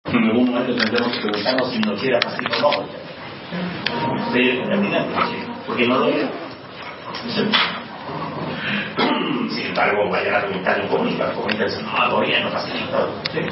En algún momento tendremos que preguntarnos si nos quiera fácil o no. Sí, porque no lo era. Sin embargo, vayan a preguntar en comunidad, el comunidad dice, no, el gobierno facilita.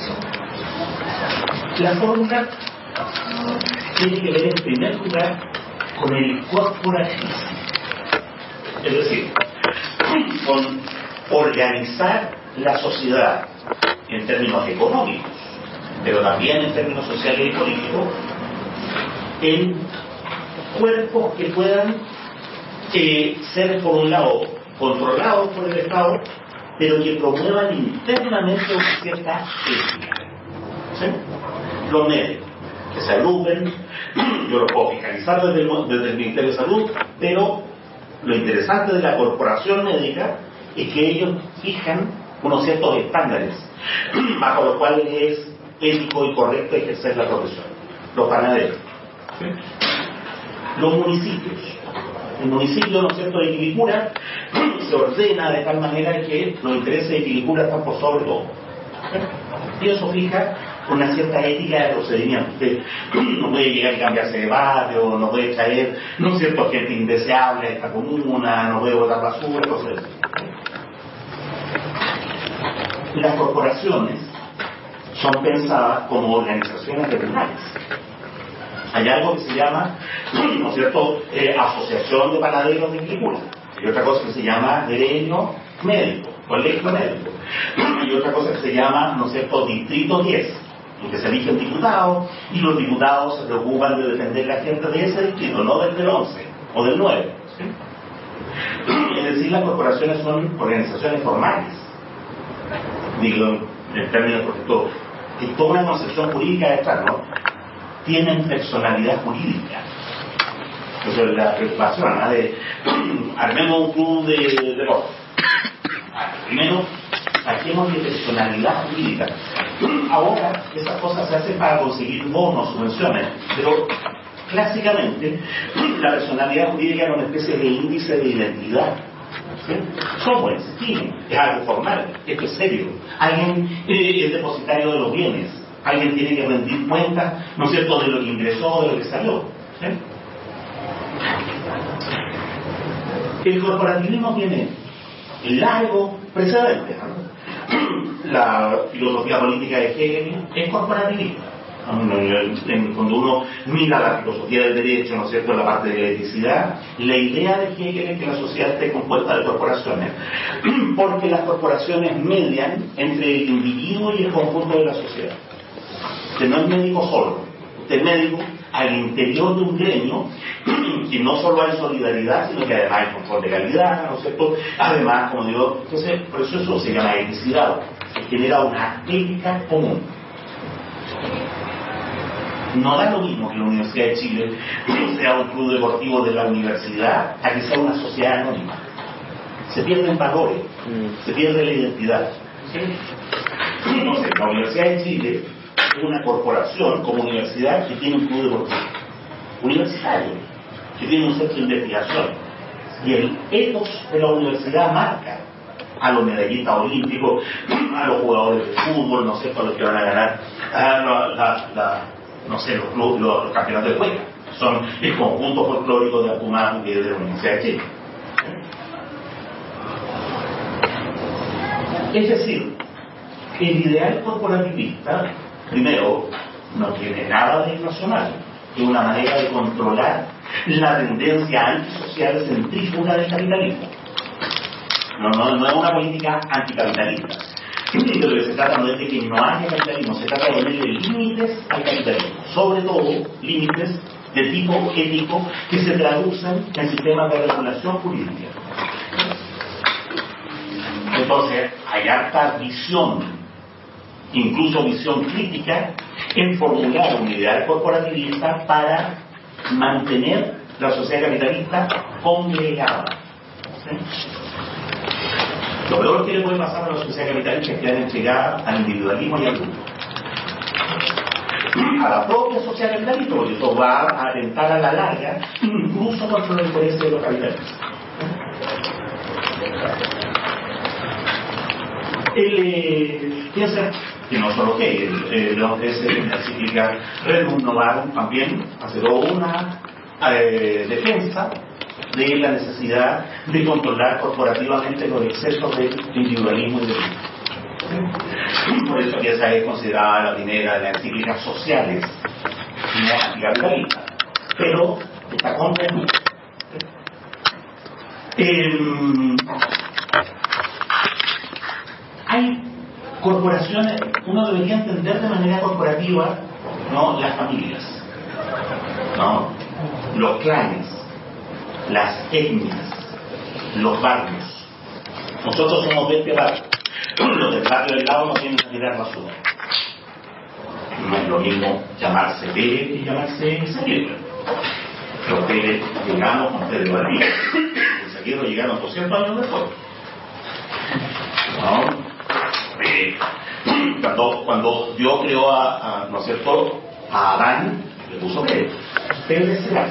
La fórmula tiene que ver en primer lugar con el corporativismo, es decir, con organizar la sociedad en términos económicos, pero también en términos sociales y políticos, en cuerpos que puedan ser, por un lado, controlados por el Estado, pero que promuevan internamente una cierta ética. ¿Sí? Los médicos, que se agrupen, yo lo puedo fiscalizar desde el Ministerio de Salud, pero lo interesante de la corporación médica es que ellos fijan unos ciertos estándares bajo los cuales es ético y correcto ejercer la profesión. Los panaderos, ¿sí? Los municipios. El municipio, ¿no es cierto?, de Quilicura se ordena de tal manera que los intereses de Quilicura están por sobre todo. Y eso fija una cierta ética de procedimiento. Usted no puede llegar y cambiarse de barrio, no puede traer, ¿no es cierto?, gente indeseable a esta comuna, no puede botar basura, cosas así. Las corporaciones son pensadas como organizaciones regionales. Hay algo que se llama, ¿no es cierto?, Asociación de Panaderos de Quilicura. Hay otra cosa que se llama gremio médico, colegio médico. Hay otra cosa que se llama, ¿no es cierto?, Distrito 10, en que se eligen diputados, y los diputados se preocupan de defender la gente de ese distrito, no del 11 o del 9. ¿Sí? Es decir, las corporaciones son organizaciones formales. Digo, en términos, porque es toda una concepción jurídica detrás, ¿no? Tienen personalidad jurídica. Entonces la preocupación, ¿no?, de armemos un club de golf. Primero, saquemos de personalidad jurídica. Ahora, esas cosas se hacen para conseguir bonos, subvenciones, pero clásicamente la personalidad jurídica es una especie de índice de identidad. ¿Sí? Software, sí, es algo formal, esto es serio. Alguien es depositario de los bienes, alguien tiene que rendir cuentas, ¿no es cierto?, de lo que ingresó, de lo que salió. ¿Sí? El corporativismo tiene largo precedente, ¿no? La filosofía política de Hegel es corporativista. Cuando uno mira la filosofía del derecho, ¿no es cierto?, la parte de la eticidad, la idea de Hegel es que la sociedad esté compuesta de corporaciones, porque las corporaciones median entre el individuo y el conjunto de la sociedad. Usted no es médico solo, usted es médico al interior de un gremio, que no solo hay solidaridad, sino que además hay control de calidad, ¿no es cierto?, además, como digo, entonces, por eso se llama eticidad, se genera una ética común. No da lo mismo que la Universidad de Chile sea un club deportivo de la universidad a que sea una sociedad anónima. Se pierden valores, se pierde la identidad. ¿Sí? Entonces, la Universidad de Chile es una corporación como universidad que tiene un club deportivo universitario, que tiene un centro de investigación. Y el ethos de la universidad marca a los medallistas olímpicos, a los jugadores de fútbol, no sé, a los que van a ganar no sé, los campeonatos de juego. Son el conjunto folclórico de Apumán de la Universidad de Chile. Es decir, el ideal corporativista, primero, no tiene nada de irracional, es una manera de controlar la tendencia antisocial centrífuga del capitalismo. No es una política anticapitalista. De lo que se trata no es de que no haya capitalismo, se trata de ponerle límites al capitalismo, sobre todo límites de tipo ético que se traducen en sistemas de regulación jurídica. Entonces, hay harta visión, incluso visión crítica, en formular un ideal corporativista para mantener la sociedad capitalista congregada. ¿Sí? Lo peor que le puede pasar a la sociedad capitalista es que quedan entregadas al individualismo y al grupo. A la propia sociedad capitalista, porque eso va a atentar a la larga, incluso contra los intereses de los capitalistas. Fíjense, que no solo que León XIII en la encíclica Rerum Novarum también hace toda una defensa de la necesidad de controlar corporativamente los excesos de individualismo y de vida. Por eso que esa es considerada la primera de las encíclicas sociales, no anticapitalistas, pero está contra el mundo. Hay corporaciones, uno debería entender de manera corporativa, ¿no?, las familias, ¿no?, los clanes, las etnias, los barrios. Nosotros somos 20 barrios. Los del barrio del lado no tienen que tirar basura. No es lo mismo llamarse Pérez que llamarse Izaguirre. Los Pérez llegamos con Pedro Valdivia. Los Izaguirre llegaron 200 años después. ¿No? Cuando Dios creó ¿no es cierto?, a Adán, le puso Pérez. Pérez serás.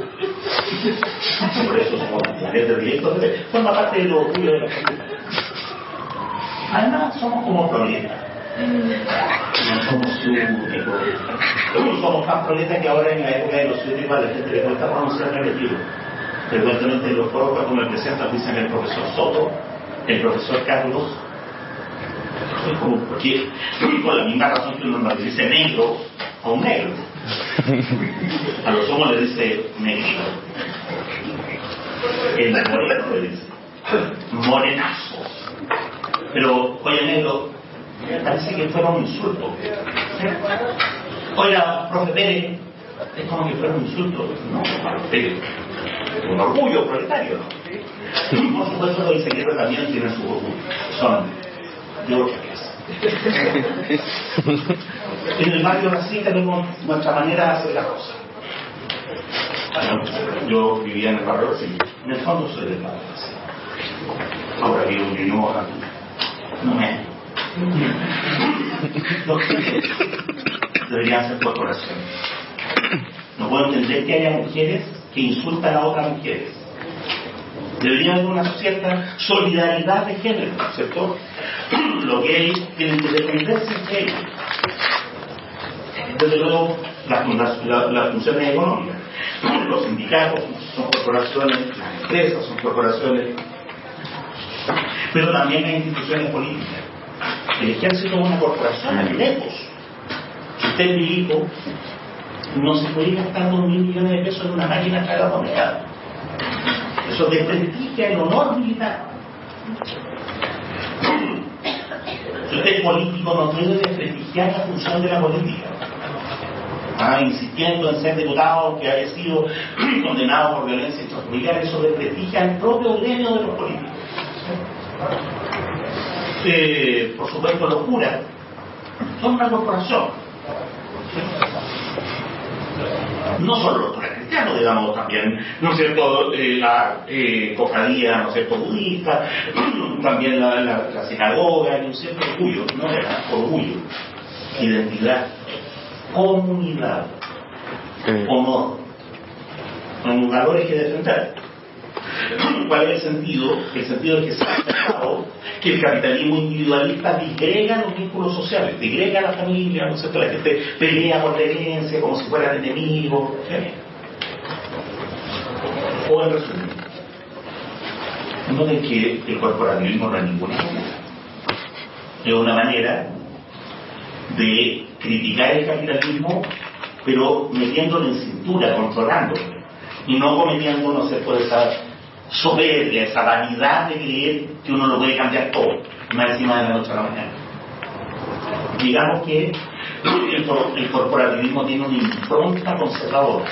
Por eso somos planetas directos de Pérez. Forma parte de lo orgullo de la familia. Además, somos como proletas. No somos súbditos. Somos más proletas que ahora en la época de los súbditos la gente le cuesta pronunciar el apellido. Frecuentemente en los foros, cuando me presentan, dicen el profesor Soto, el profesor Carlos. Es como porque, por la misma razón que uno nos dice negro a un negro. A los homos le dice negrito. El moreno le dice morenazo. Pero, oye, negro, parece que fuera un insulto. Oiga, profe Pérez, es como que fuera un insulto. No, un orgullo proletario. Por supuesto, los Izaguirre también tienen su orgullo. Son de otra clase. En el barrio así tenemos nuestra manera de hacer las cosas. Bueno, yo vivía en el barrio así. En el fondo soy del barrio así. Ahora vivo en Ñuñoa. No me. Los jefes deberían ser corporaciones. No puedo entender que haya mujeres que insultan a otras mujeres. Debería haber una cierta solidaridad de género, ¿cierto? Los gays tienen que defenderse entre ellos. Desde luego, las funciones económicas. Los sindicatos son corporaciones, las empresas son corporaciones, pero también hay instituciones políticas. El ejército es una corporación, hay lejos. Si usted es milico, no se puede ir gastando 1.000 millones de pesos en una máquina cada moneda. Eso desprestigia el honor militar. Si usted es político, no puede desprestigiar la función de la política. Insistiendo en ser diputado que haya sido condenado por violencia intrafamiliar, eso desprestigia el propio gremio de los políticos. Por supuesto, los curas son una corporación. No solo los curas cristianos, digamos, también, ¿no es cierto?, la cofradía, ¿no es cierto?, budista, también la sinagoga, hay un cierto orgullo, ¿no? Orgullo, identidad, comunidad, honor, son valores que defender. ¿Cuál es el sentido? El sentido es que se ha aceptado que el capitalismo individualista disgrega los vínculos sociales, disgrega la familia, ¿no es cierto? La gente pelea por la herencia como si fueran enemigos, ¿sí? O en resumen, noten que el corporativismo no es ninguna manera. Es una manera de criticar el capitalismo, pero metiéndolo en cintura, controlándolo, y no cometiendo, no sé, por esa soberbia, esa vanidad de creer que uno lo puede cambiar todo, más encima de la noche a la mañana. Digamos que el corporativismo tiene una impronta conservadora.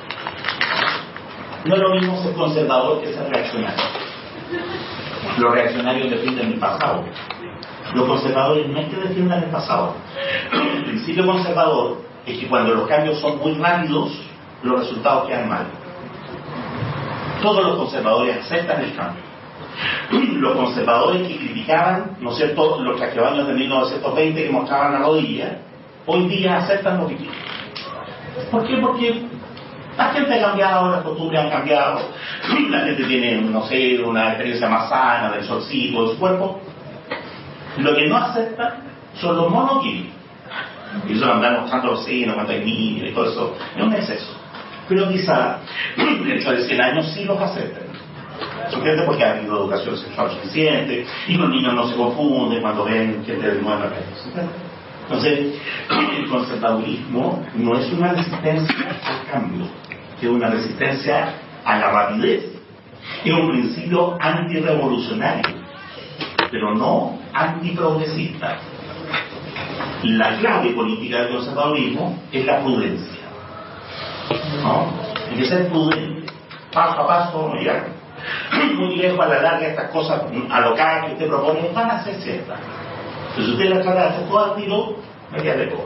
No es lo mismo ser conservador que ser reaccionario. Los reaccionarios defienden el pasado. Los conservadores no es que defiendan el pasado. El principio conservador es que cuando los cambios son muy rápidos, los resultados quedan mal. Todos los conservadores aceptan el cambio. Los conservadores que criticaban, ¿no es cierto?, los trajebaños de 1920 que mostraban la rodilla, hoy día aceptan lo que quieren. ¿Por qué? Porque la gente ha cambiado, las costumbres han cambiado, la gente tiene, no sé, una experiencia más sana del solcito, de su cuerpo. Lo que no aceptan son los monos y eso andar mostrando los signos cuando hay niños y todo eso, es un exceso. Pero quizá dentro de 100 años sí los acepten. ¿Entiendes? Porque ha habido educación sexual suficiente y los niños no se confunden cuando ven gente de nueva redes. Entonces, el conservadurismo no es una resistencia al cambio, es una resistencia a la rapidez. Es un principio antirrevolucionario, pero no antiprogresista. La clave política del conservadurismo es la prudencia, ¿no? Hay que ser prudente, paso a paso, no llegar muy lejos a la larga. Estas cosas alocadas que usted propone van a ser ciertas. Entonces, si usted las trata de hacer todas al tiro, me queda de poco.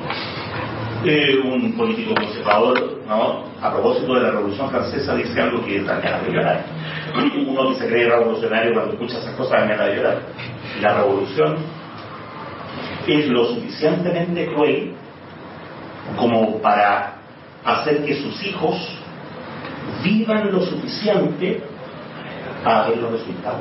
Un político conservador, ¿no?, a propósito de la Revolución Francesa, dice algo que da ganas de llorar. Uno que se cree revolucionario cuando escucha esas cosas da ganas de llorar. La revolución es lo suficientemente cruel como para hacer que sus hijos vivan lo suficiente para ver los resultados.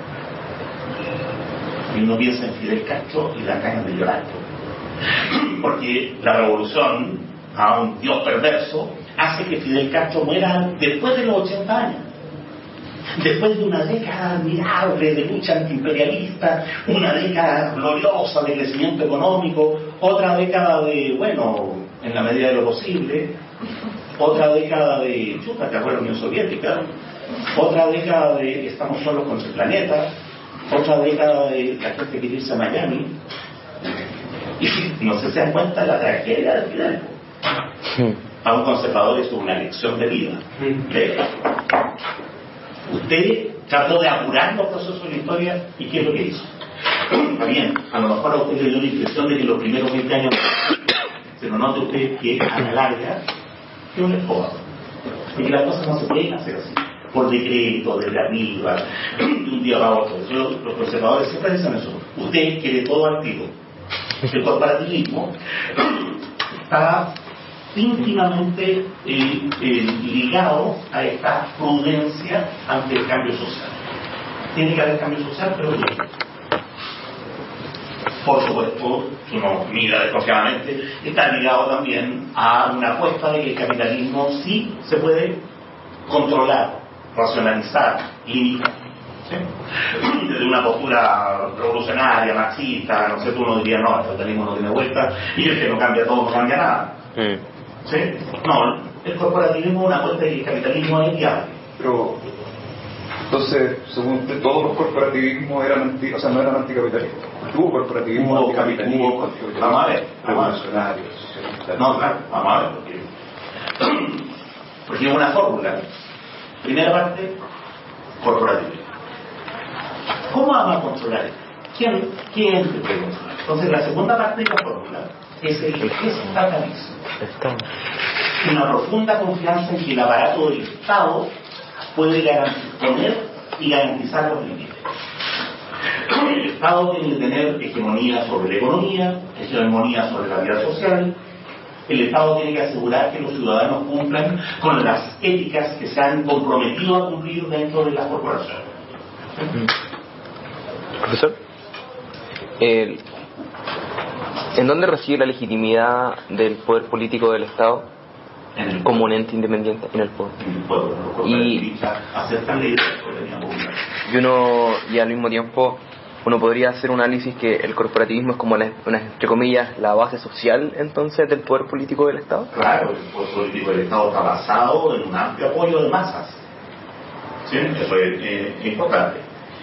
Y uno piensa en Fidel Castro y da ganas de llorar, porque la revolución, a un dios perverso, hace que Fidel Castro muera después de los 80 años, después de una década admirable de lucha antiimperialista, una década gloriosa de crecimiento económico, otra década de, bueno, en la medida de lo posible, otra década de, chuta, ¿te acuerdas? Unión Soviética, otra década de estamos solos contra el planeta, otra década de la gente quiere irse a Miami. Y no sé si se dan cuenta de la tragedia de Fidel. A un conservador es una lección de vida. Usted trató de apurar los procesos de la historia, ¿y qué es lo que hizo? Está bien, a lo mejor a usted le dio la impresión de que los primeros 20 años, pero note usted que a la larga es un escoba. Porque las cosas no se pueden hacer así, por decreto, desde arriba, de un día para otro. Los conservadores siempre dicen eso. Usted quiere todo al tiro. El corporativismo está íntimamente ligado a esta prudencia ante el cambio social. Tiene que haber cambio social, pero bien. Por supuesto, si uno mira desconfiadamente, está ligado también a una apuesta de que el capitalismo sí se puede controlar, racionalizar, limitar. ¿Sí? Desde una postura revolucionaria, marxista, no sé, tú uno diría, no, el capitalismo no tiene vuelta, y el que no cambia todo no cambia nada. ¿Sí? No, el corporativismo es una apuesta de que el capitalismo es viable. Pero, entonces, según usted, todos los corporativismos eran no eran anticapitalistas. Hubo corporativismo anticapitalismo, vamos a ver, revolucionarios. No, claro, vamos a ver, porque es una fórmula. Primera parte, corporativismo. ¿Cómo vamos a controlar esto? ¿Quién te puede controlar? Entonces, la segunda parte de la fórmula es el estatalismo. Una profunda confianza en que el aparato del Estado puede poner y garantizar los límites. El Estado tiene que tener hegemonía sobre la economía, hegemonía sobre la vida social. El Estado tiene que asegurar que los ciudadanos cumplan con las éticas que se han comprometido a cumplir dentro de las corporaciones. Profesor, ¿en dónde reside la legitimidad del poder político del Estado como un ente independiente? En el pueblo. Y al mismo tiempo uno podría hacer un análisis que el corporativismo es como entre comillas la base social entonces del poder político del Estado. Claro, el poder político del Estado está basado en un amplio apoyo de masas. ¿Sí? Eso es importante.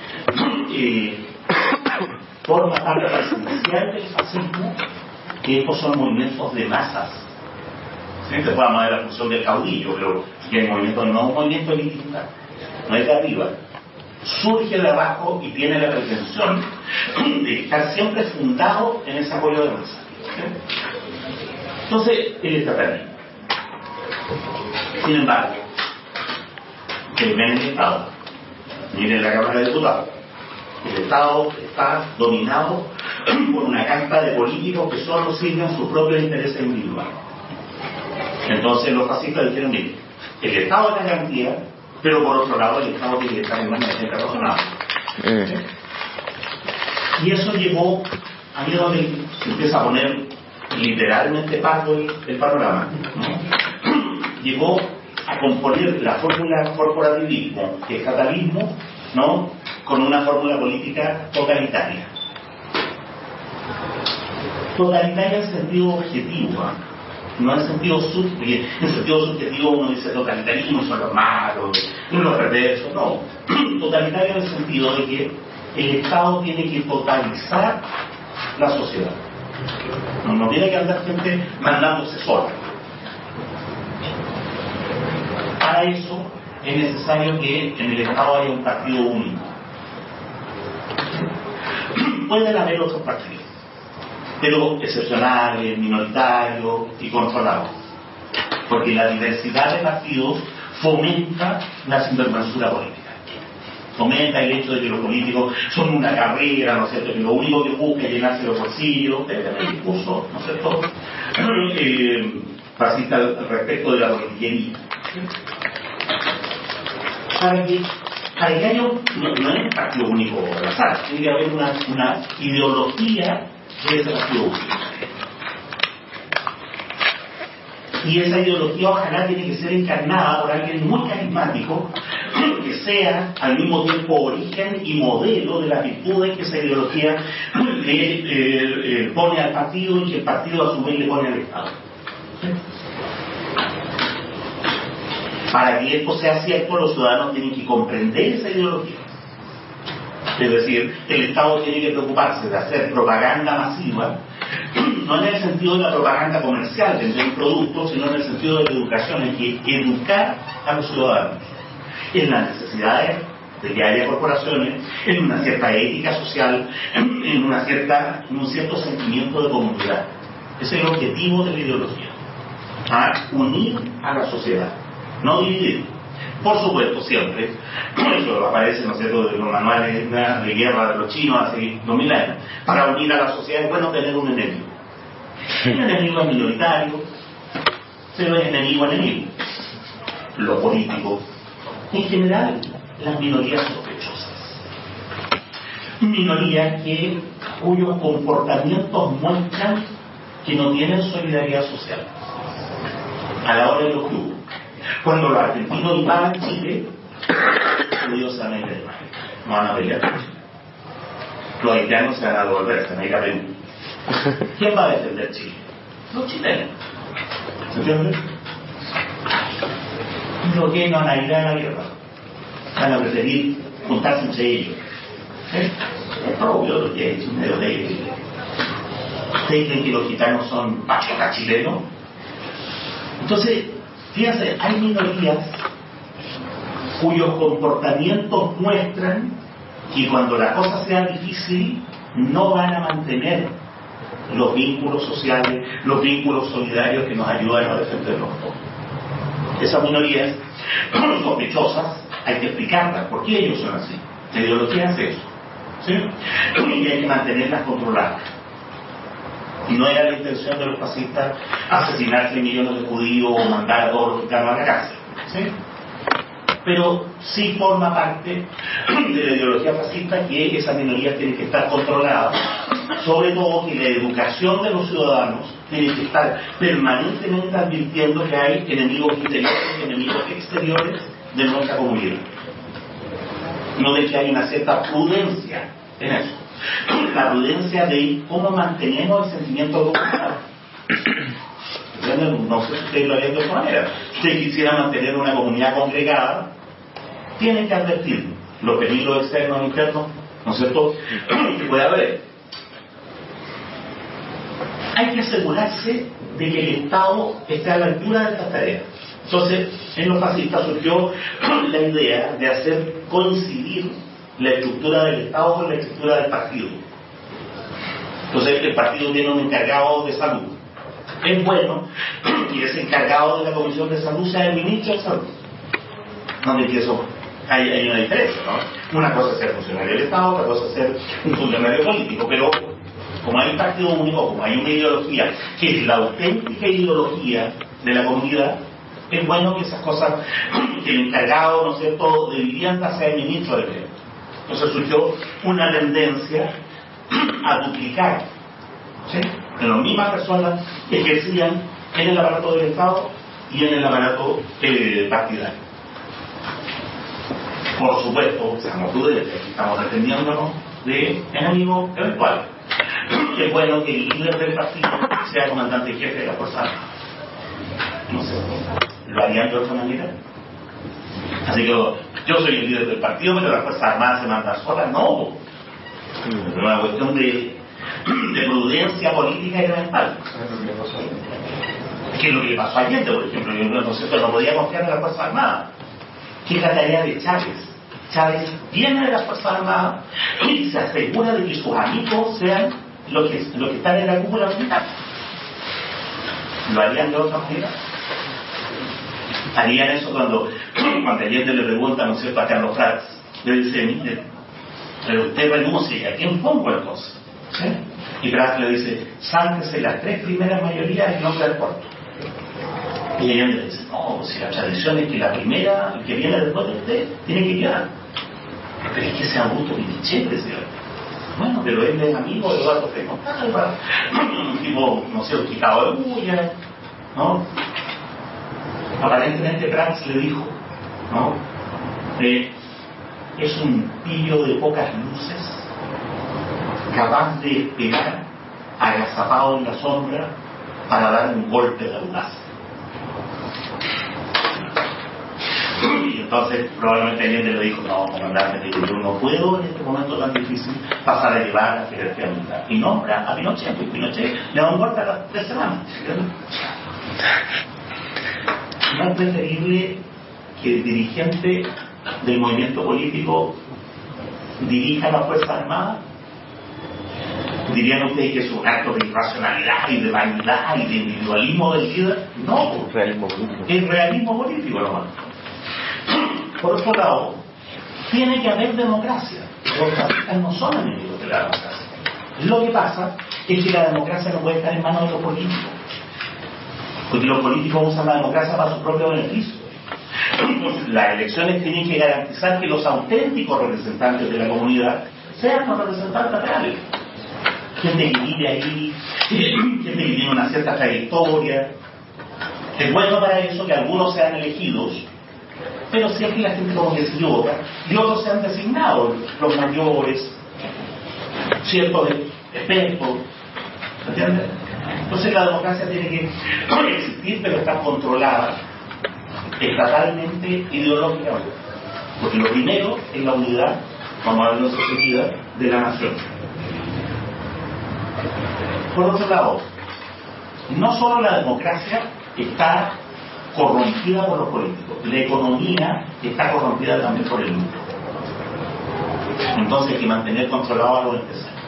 Forma parte esencial del fascismo que estos son movimientos de masas. ¿Sí? Después vamos a ver la función del caudillo, pero que el movimiento no es un movimiento elitista, no es de arriba, surge de abajo y tiene la pretensión de estar siempre fundado en ese apoyo de masas. ¿Sí? Entonces, el estatalismo. Sin embargo, que ven el Estado, miren la Cámara de Diputados, el Estado está dominado por una casta de políticos que solo sirven sus propios intereses individuales. Entonces los fascistas dijeron, mire, el Estado es la garantía, pero por otro lado el Estado tiene que estar en una gente razonable. Y eso llevó ahí es donde se empieza a poner literalmente paso el panorama, ¿no? Llegó a componer la fórmula corporativismo, estatalismo, ¿no?, con una fórmula política totalitaria. Totalitaria en sentido objetivo, no en sentido subjetivo. En sentido subjetivo uno dice totalitarismo son los malos, los perversos, no. Totalitario en el sentido de que el Estado tiene que totalizar la sociedad. No tiene que andar gente mandándose sola. Para eso es necesario que en el Estado haya un partido único. Pueden haber otros partidos, pero excepcionales, minoritarios y controlados, porque la diversidad de partidos fomenta la sinvergüenzura política, fomenta el hecho de que los políticos son una carrera, ¿no es cierto?, que lo único que busca es llenarse los bolsillos, el discurso, ¿no es cierto?, fascista respecto de la politiquería. Para que haya, no es un partido único al azar, tiene que haber una ideología de ese partido único. Y esa ideología ojalá tiene que ser encarnada por alguien muy carismático, que sea al mismo tiempo origen y modelo de las virtudes que esa ideología le pone al partido y que el partido a su vez le pone al Estado. Para que esto sea cierto, los ciudadanos tienen que comprender esa ideología. Es decir, el Estado tiene que preocuparse de hacer propaganda masiva, no en el sentido de la propaganda comercial, de un producto, sino en el sentido de la educación, en que educar a los ciudadanos en las necesidades de que haya corporaciones, en una cierta ética social, en un cierto sentimiento de comunidad. Ese es el objetivo de la ideología. Unir a la sociedad, no dividir. Por supuesto, siempre, eso aparece, ¿no es cierto?, en los manuales de guerra de los chinos hace 2000 años. Para unir a la sociedad es bueno tener un enemigo. El enemigo es minoritario, pero es enemigo. Lo político, en general, las minorías sospechosas. Minorías cuyos comportamientos muestran que no tienen solidaridad social. A la hora de los clubes. Cuando los argentinos invadan Chile, los judíos se van a ir de América, no van a pelear. Los haitianos se van a devolver, se van a ir a Perú. ¿Quién va a defender Chile? Los chilenos. ¿Se entiende? Los que no van a ir a la guerra, van a preferir juntarse entre ellos. Es propio lo que es medio de ellos. ¿Ustedes creen que los gitanos son patriotas chilenos? Entonces, fíjense, hay minorías cuyos comportamientos muestran que cuando la cosa sea difícil no van a mantener los vínculos sociales, los vínculos solidarios que nos ayudan a defendernos todos. Esas minorías sospechosas hay que explicarlas, ¿por qué ellos son así? La ideología es eso, ¿sí? Y hay que mantenerlas controladas. Y no era la intención de los fascistas asesinar 3 millones de judíos o mandar a todos los gitanos a la cárcel, ¿sí? Pero sí forma parte de la ideología fascista que esas minorías tienen que estar controladas, sobre todo que la educación de los ciudadanos tiene que estar permanentemente advirtiendo que hay enemigos interiores y enemigos exteriores de nuestra comunidad. No de que hay una cierta prudencia en eso. La prudencia de cómo mantenemos el sentimiento de comunidad. No sé si ustedes lo harían de otra manera. Si usted quisiera mantener una comunidad congregada, tienen que advertir los peligros externos e internos, ¿no es cierto?, que puede haber. Hay que asegurarse de que el Estado esté a la altura de estas tareas. Entonces, en los fascistas surgió la idea de hacer coincidir la estructura del Estado con la estructura del partido. Entonces, el partido tiene un encargado de salud. Es bueno que ese encargado de la Comisión de Salud sea el ministro de Salud. Donde eso hay una diferencia, ¿no? Una cosa es ser funcionario del Estado, otra cosa es ser un funcionario político, pero como hay un partido único, como hay una ideología que es la auténtica ideología de la comunidad, es bueno que esas cosas, que el encargado, ¿no es cierto?, de vivienda sea el ministro de Vivienda. Entonces surgió una tendencia a duplicar ¿sí? En las mismas personas que ejercían en el aparato del Estado y en el aparato partidario. Por supuesto, seamos prudentes, aquí estamos defendiéndonos de enemigos eventuales. Es bueno que el líder del partido sea comandante en jefe de la Fuerza Armada. No sé, ¿lo harían de otra manera? Así que yo soy el líder del partido, pero la Fuerza Armada se manda sola. No. Es una cuestión de prudencia política elemental. ¿Qué es lo que le pasó a Allende, por ejemplo? No podía confiar en la Fuerza Armada. ¿Qué es la tarea de Chávez? Chávez viene de la Fuerza Armada y se asegura de que sus amigos sean los que están en la cúpula militar. ¿Lo harían de otra manera? Harían eso cuando Allende le pregunta, ¿no es cierto?, a Carlos Prats, le dice, mire, pero usted renuncia, ¿y a quién pongo entonces? ¿Sí? Y Prats le dice, sáltese las 3 primeras mayorías en nombre del cuarto. Y Allende le dice, no, si la tradición es que la primera, el que viene después de usted, tiene que quedar. Pero es que ese Augusto Pinochet, decía. Bueno, pero él es amigo de Eduardo Frei Montalva, un tipo, no sé, un quitado de bulla, ¿no? Aparentemente Prats le dijo, ¿no? Es un pillo de pocas luces, capaz de esperar agazapado en la sombra para dar un golpe de audaz. Y entonces probablemente Allende le dijo, no, comandante, yo no puedo en este momento tan difícil pasar a llevar a la jerarquía militar. Y nombra a Pinochet, porque Pinochet le da un golpe a las 3 semanas. ¿No es preferible que el dirigente del movimiento político dirija la Fuerza Armada? ¿Dirían ustedes que es un acto de irracionalidad y de vanidad y de individualismo del líder? No, Realismo político. es realismo político nomás. Por otro lado, tiene que haber democracia. Los fascistas no son enemigos de la democracia. Lo que pasa es que la democracia no puede estar en manos de los políticos, porque los políticos usan la democracia para su propio beneficio. Entonces, las elecciones tienen que garantizar que los auténticos representantes de la comunidad sean los representantes reales. Gente que vive ahí, gente que tiene una cierta trayectoria. Es bueno para eso que algunos sean elegidos, pero si aquí la gente como que se equivoca, y otros sean designados, los mayores, ciertos expertos, ¿entiendes? Entonces la democracia tiene que existir, pero está controlada estatalmente, ideológicamente, porque lo primero es la unidad, vamos a ver nuestra seguida, de la nación. Por otro lado, no solo la democracia está corrompida por los políticos, la economía está corrompida también por el lucro. Entonces hay que mantener controlado a los empresarios.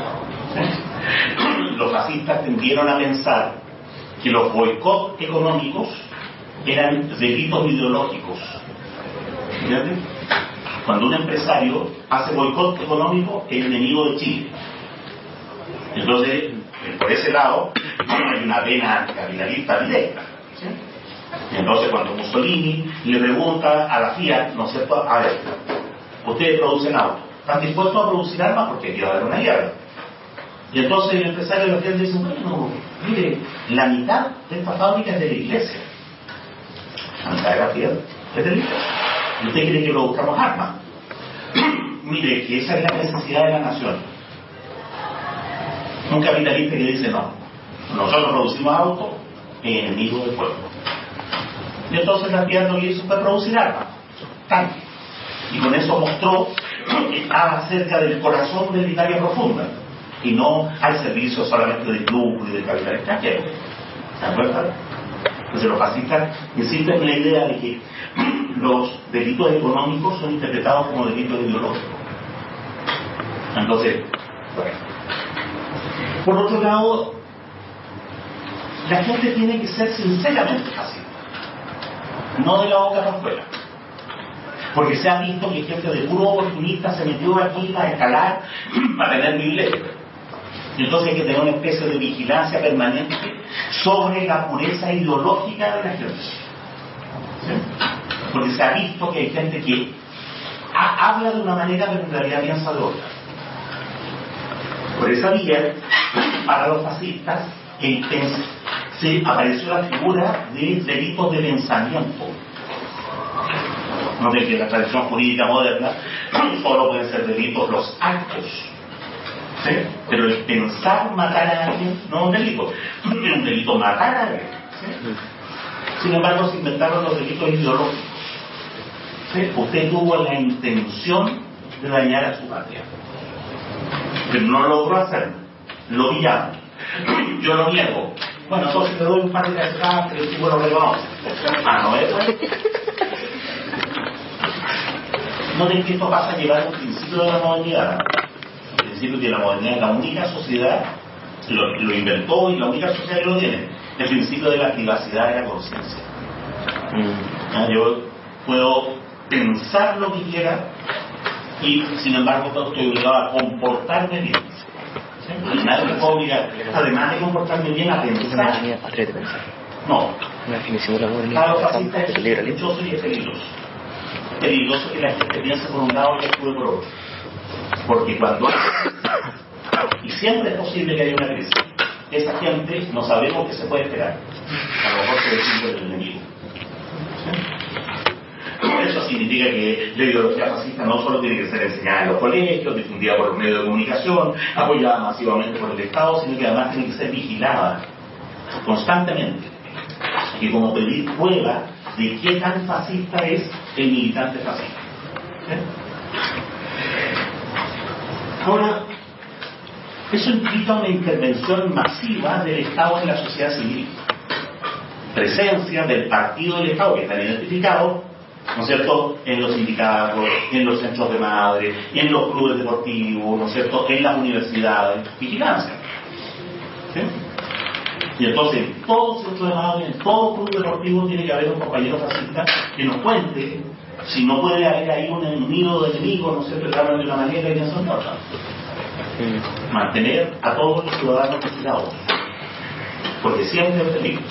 Los fascistas tendieron a pensar que los boicots económicos eran delitos ideológicos. ¿Entiendes? Cuando un empresario hace boicot económico, es enemigo de Chile. Entonces, por ese lado, hay una pena anticapitalista directa. ¿Sí? Entonces, cuando Mussolini le pregunta a la Fiat, ¿no es cierto?, a ver, ustedes producen autos, ¿están dispuestos a producir armas? Porque aquí va a haber una guerra. Y entonces el empresario de la Fiat dice, bueno, mire, la mitad de esta fábrica es de la iglesia. La mitad de la Fiat es de la iglesia. Y usted quiere que produzcamos armas. Mire, que esa es la necesidad de la nación. Un capitalista que dice, no, nosotros producimos autos, enemigo del pueblo. Y entonces la Fiat lo que hizo fue producir armas, tanques. Y con eso mostró que estaba cerca del corazón de la Italia profunda y no al servicio solamente del lucro y del capital extranjero. ¿Se acuerdan? Entonces los fascistas insisten en la idea de que los delitos económicos son interpretados como delitos ideológicos. Entonces, bueno. Por otro lado, la gente tiene que ser sinceramente fascista, no de la boca para afuera, porque se ha visto que gente de puro oportunista se metió aquí para escalar, para tener privilegios. Y entonces hay que tener una especie de vigilancia permanente sobre la pureza ideológica de la gente. ¿Sí? Porque se ha visto que hay gente que habla de una manera pero en realidad piensa de otra. Por esa vía para los fascistas se apareció la figura de delitos de pensamiento. No de que la tradición jurídica moderna solo pueden ser delitos los actos, ¿sí? Pero el pensar matar a alguien no es un delito, es un delito matar a alguien, ¿sí? Sin embargo se inventaron los delitos ideológicos, ¿sí? Usted tuvo la intención de dañar a su patria, pero no logró hacerlo, lo pillaron. Yo lo niego. Bueno, entonces te doy un par de cachetadas, pero si bueno reconoce. No es bueno. No de que esto pasa a llevar un principio de la modernidad. El principio de la modernidad es la única sociedad, lo inventó y la única sociedad que lo tiene. El principio de la privacidad de la conciencia. Yo puedo pensar lo que quiera y sin embargo estoy obligado a comportarme bien. Y nadie me puede obligar, además de comportarme bien, a pensar. No. Una definición de la modernidad. Para los fascistas es sospechoso y es peligroso. Peligroso que la gente piense por un lado y actúe por otro. Porque cuando y siempre es posible que haya una crisis, esa gente no sabemos qué se puede esperar. A lo mejor se defiende del enemigo. Eso significa que la ideología fascista no solo tiene que ser enseñada en los colegios, difundida por los medios de comunicación, apoyada masivamente por el Estado, sino que además tiene que ser vigilada constantemente. Y como pedir prueba de qué tan fascista es el militante fascista. ¿Sí? Ahora, eso implica una intervención masiva del Estado en la sociedad civil. Presencia del partido del Estado, que están identificados, ¿no es cierto?, en los sindicatos, en los centros de madre, en los clubes deportivos, ¿no es cierto?, en las universidades, vigilancia. ¿Sí? Y entonces, en todo centro de madre, en todo club deportivo tiene que haber un compañero fascista que nos cuente si no puede haber ahí un nido de enemigos, ¿no es cierto?, que hablan de una manera y piensan de otra. Mantener a todos los ciudadanos vigilados, porque siempre es peligro.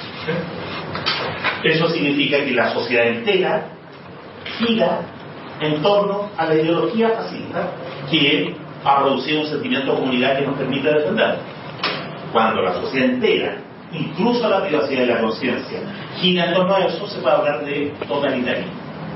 Eso significa que la sociedad entera gira en torno a la ideología fascista que ha producido un sentimiento de comunidad que nos permite defender. Cuando la sociedad entera, incluso la privacidad y la conciencia, gira en torno a eso, se puede hablar de totalitarismo.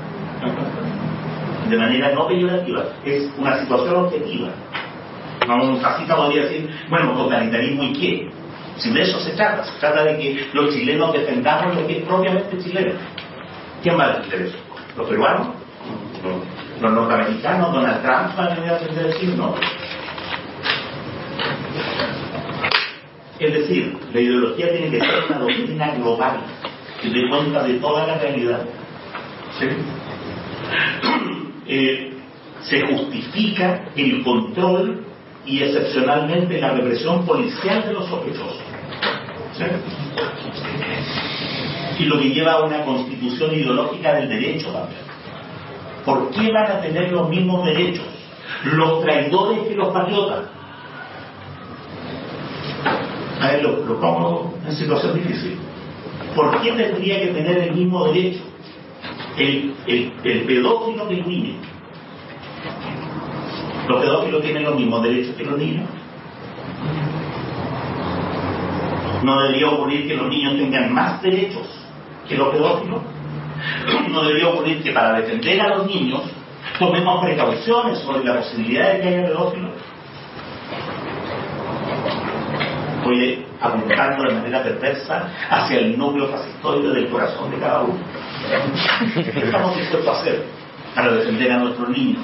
De manera no peyorativa, es una situación objetiva. Un fascista podría decir, bueno, totalitarismo y qué. Si de eso se trata de que los chilenos defendamos lo que es propiamente chileno. ¿Quién va a defender eso? ¿Los peruanos? ¿Los norteamericanos? ¿Donald Trump va a venir a defender el Chile? No. Es decir, la ideología tiene que ser una doctrina global que dé cuenta de toda la realidad. ¿Sí? Se justifica el control y excepcionalmente la represión policial de los sospechosos. ¿Sí? Y lo que lleva a una constitución ideológica del derecho también. ¿Por qué van a tener los mismos derechos los traidores que los patriotas? A ver, lo pongo en situación difícil. ¿Por qué tendría que tener el mismo derecho el pedófilo que el niño? ¿Los pedófilos tienen los mismos derechos que los niños? ¿No debería ocurrir que los niños tengan más derechos que los pedófilos? ¿No debería ocurrir que para defender a los niños tomemos precauciones sobre la posibilidad de que haya pedófilos? Voy apuntando de manera perversa hacia el núcleo fascistoide del corazón de cada uno. ¿Qué estamos dispuestos a hacer para defender a nuestros niños?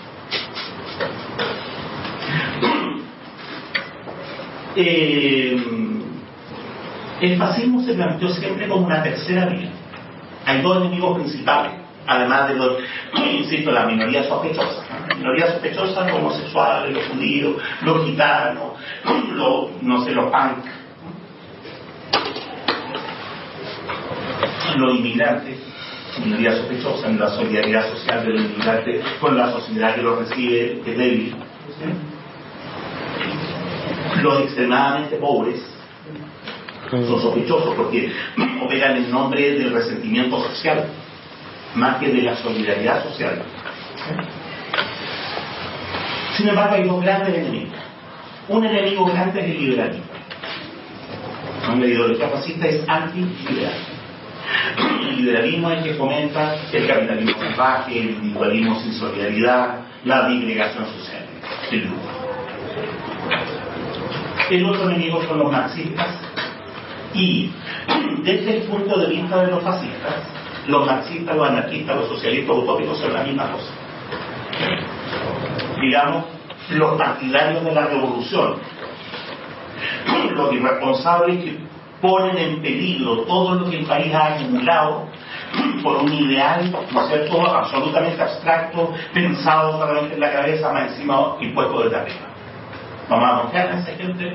El fascismo se planteó siempre como una tercera vía. Hay dos enemigos principales, además de los, insisto, las minorías sospechosas. Las minorías sospechosas, los homosexuales, los judíos, los gitanos, los punk, los inmigrantes, minoría sospechosa en la solidaridad social de los inmigrantes con la sociedad que los recibe, que es débil. Los extremadamente pobres son sospechosos porque operan en nombre del resentimiento social más que de la solidaridad social. Sin embargo, hay dos grandes enemigos. un enemigo grande es el liberalismo. La ideología fascista es antiliberal. El liberalismo es el que fomenta el capitalismo salvaje, el individualismo sin solidaridad, la disgregación social, el lujo. El otro enemigo son los marxistas, y desde el punto de vista de los fascistas, los marxistas, los anarquistas, los socialistas utópicos son la misma cosa. Digamos, los partidarios de la revolución, los irresponsables que ponen en peligro todo lo que el país ha acumulado por un ideal, ¿no es cierto?, absolutamente abstracto, pensado solamente en la cabeza, más encima impuesto desde arriba. ¿Vamos a confiar en esa gente?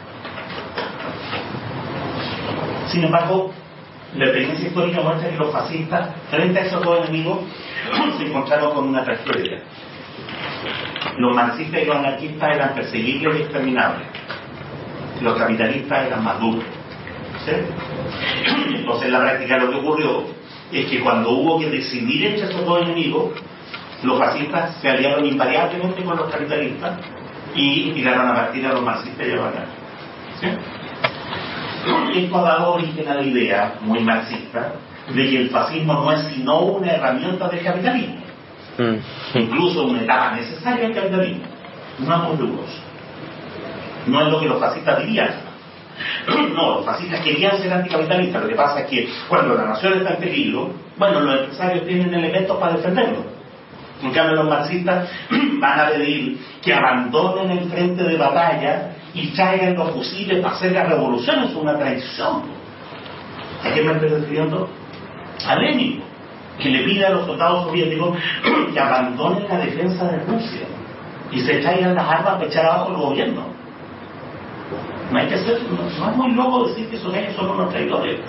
Sin embargo, la experiencia histórica muestra que los fascistas, frente a esos dos enemigos, se encontraron con una tragedia. Los marxistas y los anarquistas eran perseguibles y exterminables. Los capitalistas eran más duros. ¿Sí? Entonces, en la práctica lo que ocurrió es que cuando hubo que decidir entre esos dos enemigos, los fascistas se aliaron invariablemente con los capitalistas y tiraron a partir a los marxistas y a los anarquistas. ¿Sí? Esto ha dado origen a la idea muy marxista de que el fascismo no es sino una herramienta del capitalismo, incluso una etapa necesaria del capitalismo. No somos duros. No es lo que los fascistas dirían. No, los fascistas querían ser anticapitalistas. Lo que pasa es que cuando la nación está en peligro, bueno, los empresarios tienen elementos para defenderlo. En cambio, los marxistas van a pedir que abandonen el frente de batalla y traigan los fusiles para hacer la revolución. Es una traición. ¿A qué me estoy refiriendo? A Lenin, que le pide a los soldados soviéticos que abandonen la defensa de Rusia y se traigan las armas para echar abajo el gobierno. No hay que ser, no es muy loco decir que esos ellos son unos traidores.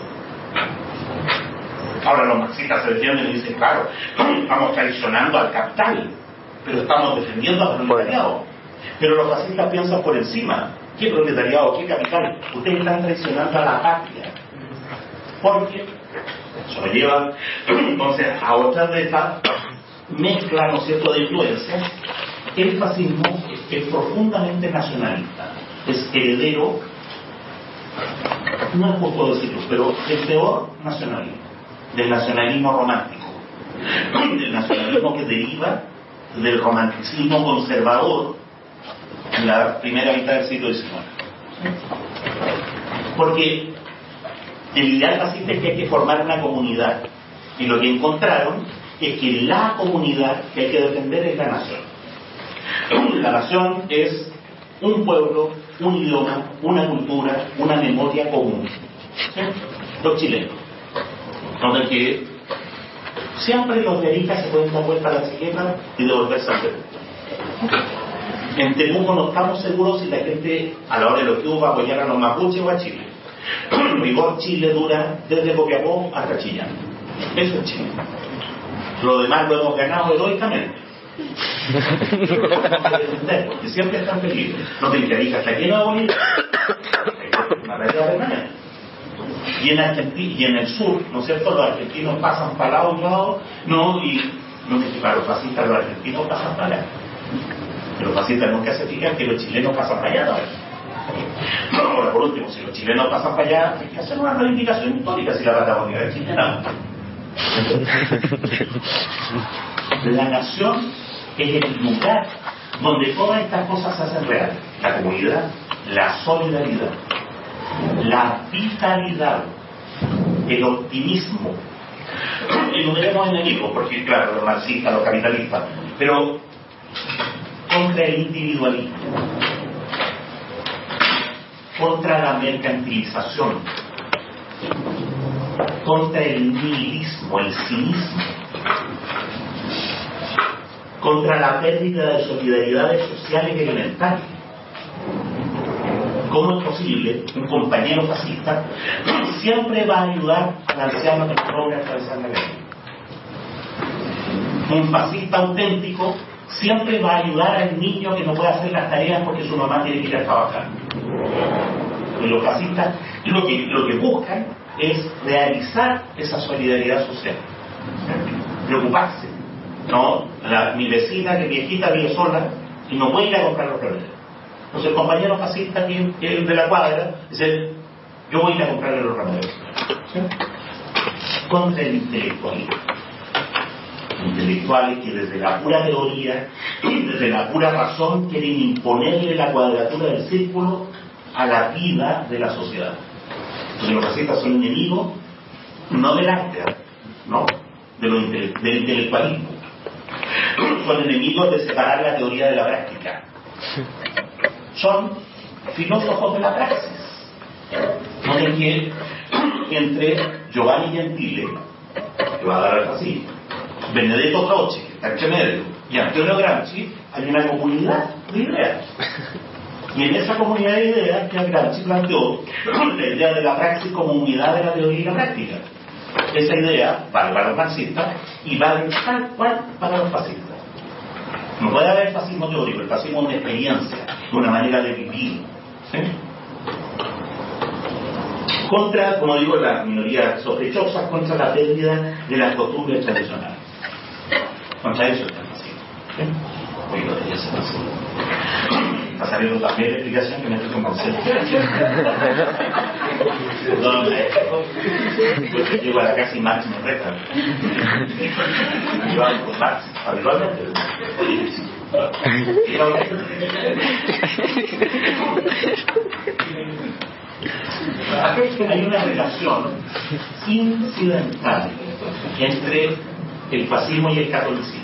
Ahora los marxistas se defienden y dicen, claro, estamos traicionando al capital, pero estamos defendiendo al proletariado. Pero los fascistas piensan por encima. ¿Qué proletariado? ¿Qué capital? Ustedes están traicionando a la patria. Porque eso lo lleva entonces a otra de estas mezclas, ¿no es cierto?, de influencias. El fascismo es profundamente nacionalista. Es heredero, no es justo decirlo, pero el peor nacionalismo, del nacionalismo romántico, del nacionalismo que deriva del romanticismo conservador en la primera mitad del siglo XIX. Porque el ideal fascista es que hay que formar una comunidad, y lo que encontraron es que la comunidad que hay que defender es la nación. La nación es un pueblo, un idioma, una cultura, una memoria común. ¿Sí? Los chilenos. Donde que siempre los deristas se pueden dar vuelta a la chiqueta y devolverse al Perú. En Temuco no estamos seguros si la gente a la hora de los que va a apoyar a los mapuches o a Chile. En rigor, Chile dura desde Copiapó hasta Chillán. Eso es Chile. Lo demás lo hemos ganado heroicamente. Porque siempre están felices. No te interesa hasta aquí no va a morir. Una realidad permanente. Y en Argentina, y en el sur, ¿no es cierto?, los argentinos pasan para lado y lado, no, y no me para los fascistas, los argentinos pasan para allá. Los fascistas nunca se fijan que los chilenos pasan para allá, ¿no? Ahora, por último, si los chilenos pasan para allá, hay que hacer una reivindicación histórica si la Patagonia es chilena. La nación es el lugar donde todas estas cosas se hacen reales. La comunidad, la solidaridad, la vitalidad, el optimismo. Enumeremos enemigos, porque claro, los marxistas, los capitalistas, pero contra el individualismo, contra la mercantilización, contra el nihilismo, el cinismo, contra la pérdida de solidaridades sociales y elementales. ¿Cómo es posible un compañero fascista siempre va a ayudar al anciano que no logra atravesar la guerra? Un fascista auténtico siempre va a ayudar al niño que no puede hacer las tareas porque su mamá tiene que ir a trabajar. Y los fascistas lo que buscan es realizar esa solidaridad social, preocuparse. No, mi vecina que viejita vive sola y no puede ir a comprar los remedios. Entonces el compañero fascista que es de la cuadra dice, yo voy a ir a comprarle los remedios. ¿Sí? Contra el intelectualismo. Intelectuales que desde la pura teoría, desde la pura razón, quieren imponerle la cuadratura del círculo a la vida de la sociedad. Entonces los fascistas son enemigos no del arte, no, del intelectualismo. Son enemigos de separar la teoría de la práctica. Son filósofos de la praxis. Noten que entre Giovanni Gentile, que va a dar al fascismo, Benedetto Croce, que está entre medio, y Antonio Gramsci, hay una comunidad de ideas. Y en esa comunidad de ideas que Gramsci planteó la idea de la praxis como unidad de la teoría y la práctica. Esa idea vale para los marxistas y vale tal cual para los fascistas. No puede haber fascismo teórico, el fascismo es una experiencia, una manera de vivir. ¿Sí? Contra, como digo, las minorías sospechosas, contra la pérdida de las costumbres tradicionales. Contra eso está el fascismo. ¿Sí? Hoy lo debería ser así. Está saliendo también la explicación que me estoy convenciendo. Perdón, yo llego a la casa y Marx me reta. Yo hablo con Marx, habitualmente. Hay una relación incidental entre el fascismo y el catolicismo.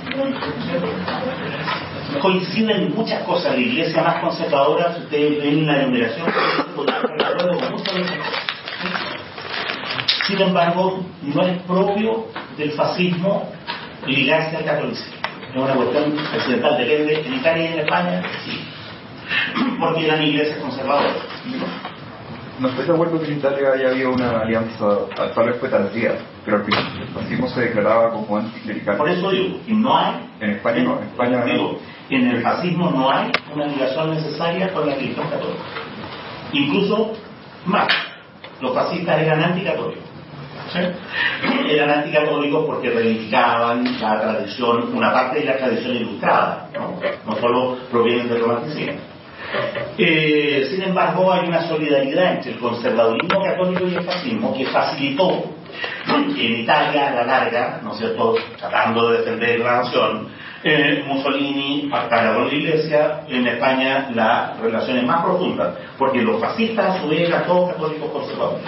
Coinciden muchas cosas. La iglesia más conservadora, si ustedes ven la enumeración, sin embargo, no es propio del fascismo ligarse al catolicismo. Es una cuestión occidental, depende. En Italia y en España, sí, porque eran iglesias conservadoras. No estoy de acuerdo que en Italia haya habido una alianza, tal vez fue tardía, pero al final el fascismo se declaraba como anticlerical. Por eso digo, que no hay, en España no, en España digo, en el fascismo no hay una ligación necesaria con la religión católica. Incluso más, los fascistas eran anticatólicos. ¿Sí? Eran anticatólicos porque reivindicaban la tradición, una parte de la tradición ilustrada, no solo provienen del romanticismo. Sin embargo, hay una solidaridad entre el conservadurismo católico y el fascismo que facilitó que en Italia, a la larga, ¿no es cierto?, tratando de defender la nación, Mussolini pactara con la iglesia. En España las relaciones más profundas, porque los fascistas a su vez eran todos católicos conservadores.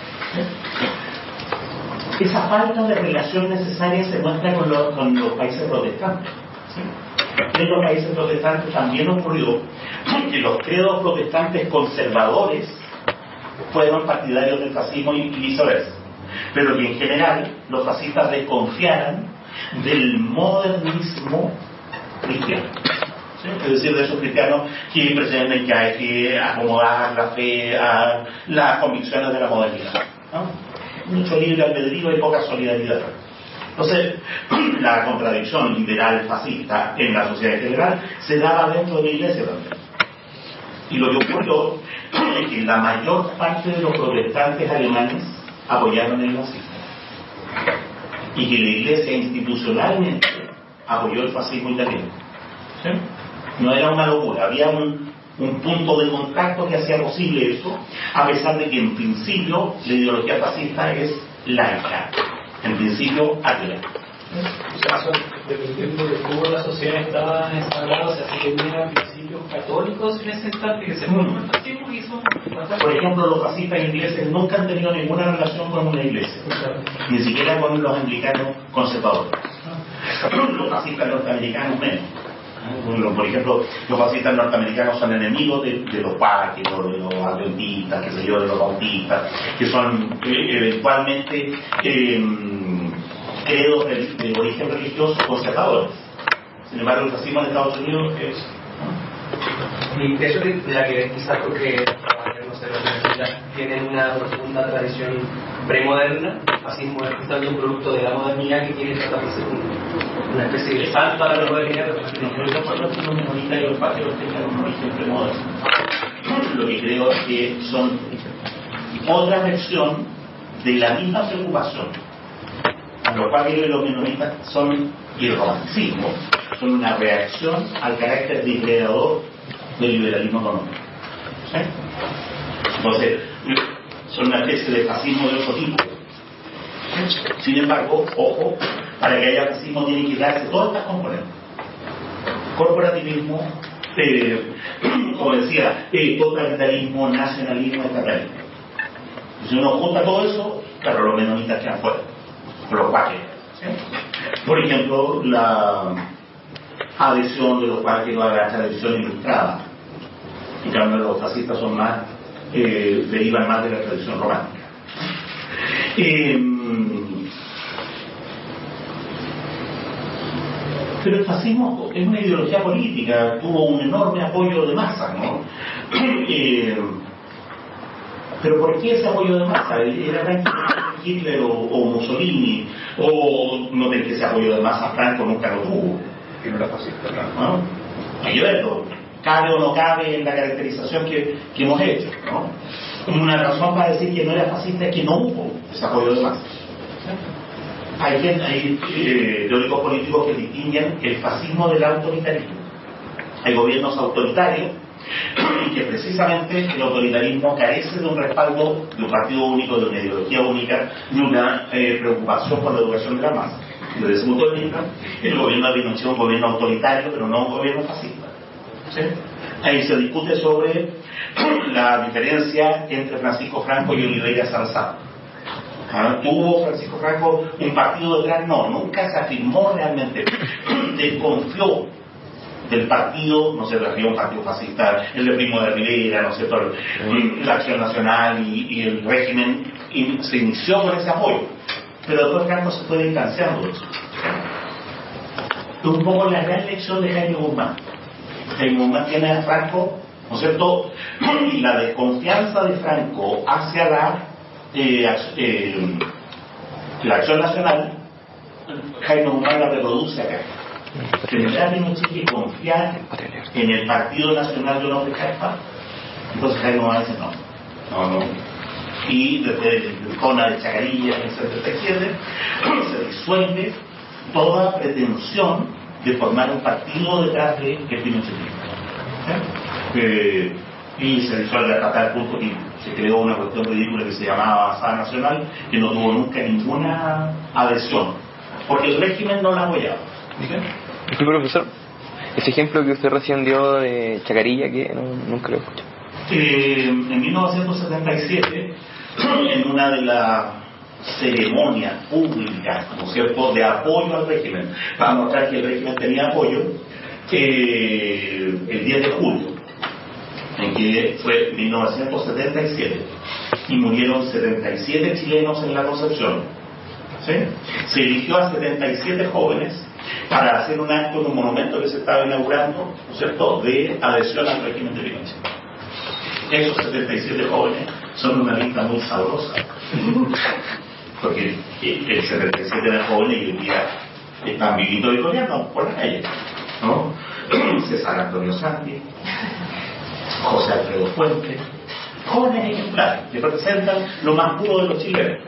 Esa falta de relación necesaria se muestra con los países protestantes. ¿Sí? En los países protestantes también ocurrió que los credos protestantes conservadores fueron partidarios del fascismo y viceversa, pero que en general los fascistas desconfiaran del modernismo cristiano. ¿Sí? Es decir, de esos cristianos que pretenden que hay que acomodar la fe a las convicciones de la modernidad, ¿no? Mucho libre albedrío y poca solidaridad. Entonces, la contradicción liberal fascista en la sociedad en general se daba dentro de la iglesia también. Y lo que ocurrió es que la mayor parte de los protestantes alemanes apoyaron el fascismo. Y que la iglesia institucionalmente apoyó el fascismo italiano. ¿Sí? No era una locura, había un punto de contacto que hacía posible eso, a pesar de que en principio la ideología fascista es laica, en principio atea. O sea, dependiendo de cómo la sociedad estaba instalada, o sea, si tenía principios católicos en ese instante que se forman el fascismo y son... Por ejemplo, los fascistas ingleses nunca han tenido ninguna relación con una iglesia, ni siquiera con los anglicanos conservadores. Los fascistas norteamericanos menos. Por ejemplo, los fascistas norteamericanos son enemigos de los cuáqueros, de los adventistas, qué sé yo, de los bautistas, que son eventualmente credos de origen religioso conservadores. Sin embargo, el fascismo en Estados Unidos es... Y eso tendría que ver quizás porque los universidades tienen una profunda tradición premoderna. El fascismo es justamente un producto de la modernidad que quiere tratar de ser una especie de salto a la modernidad. Los menonitas y los pájaros tengan un origen premoderno. Lo que creo es que son otra versión de la misma preocupación. Los pájaros y los menonitas son, y el romanticismo, son una reacción al carácter depredador del liberalismo económico. ¿Sí? Entonces, son una especie de fascismo de otro tipo. Sin embargo, ojo, para que haya fascismo tienen que darse todas estas componentes. Corporativismo, como decía, totalitarismo, nacionalismo, estatalismo. Si uno junta todo eso, claro, los menonitas quedan fuera, los cuáqueros. ¿Sí? Por ejemplo, la adhesión de los cuáqueros a la tradición ilustrada. En cambio, los fascistas son más, derivan más de la tradición romántica. Pero el fascismo es una ideología política, tuvo un enorme apoyo de masa, ¿no? Pero ¿por qué ese apoyo de masa? ¿Era prácticamente Hitler o Mussolini? ¿O no ven que ese apoyo de masa Franco nunca lo tuvo? Que no era fascista, ¿No? Hay que verlo. ¿Cabe o no cabe en la caracterización que hemos hecho? ¿No? Una razón para decir que no era fascista es que no hubo ese apoyo de masa. Hay teóricos políticos que distinguen el fascismo del autoritarismo. Hay gobiernos autoritarios y que precisamente el autoritarismo carece de un respaldo de un partido único, de una ideología única, de una preocupación por la educación de la masa. Desde ese punto de vista, el gobierno de Pinochet es un gobierno autoritario, pero no un gobierno fascista. ¿Sí? Ahí se discute sobre la diferencia entre Francisco Franco y Oliveira Salazar. ¿Tuvo Francisco Franco un partido detrás? No, nunca se afirmó realmente. Desconfió del partido, no sé, había un partido fascista, el de Primo de Rivera, no sé, la Acción Nacional y el régimen se inició con ese apoyo. Pero después Franco se fue distanciando de eso. Un poco la gran lección de Jaime Guzmán. Jaime Guzmán tiene a Franco, ¿no es cierto? Y la desconfianza de Franco hacia la Acción Nacional, Jaime Guzmán la reproduce acá. Tendrá Pinochet que confiar en el Partido Nacional de López Carpa. Entonces Jaime Guzmán dice no. Y después de zona de Chacarilla, etc., se disuelve toda pretensión de formar un partido detrás de el pinochetista. Y se disuelve hasta tal punto que se creó una cuestión ridícula que se llamaba Avanzada Nacional, que no tuvo nunca ninguna adhesión, porque el régimen no la apoyaba. Sí, profesor, ese ejemplo que usted recién dio de Chacarilla, que nunca lo escuché. En 1977, en una de las ceremonias públicas, ¿no es cierto?, de apoyo al régimen, para mostrar que el régimen tenía apoyo, el 10 de julio, en que fue 1977, y murieron 77 chilenos en la Concepción. ¿Sí? Se eligió a 77 jóvenes para hacer un acto en un monumento que se estaba inaugurando, ¿no es cierto?, de adhesión al régimen de Pinochet. Esos 77 jóvenes son una lista muy sabrosa, porque el 77 de jóvenes hoy en día están viviendo y corriendo por la calle, ¿no? César Antonio Santi, José Alfredo Fuentes, jóvenes ejemplares que representan lo más puro de los chilenos.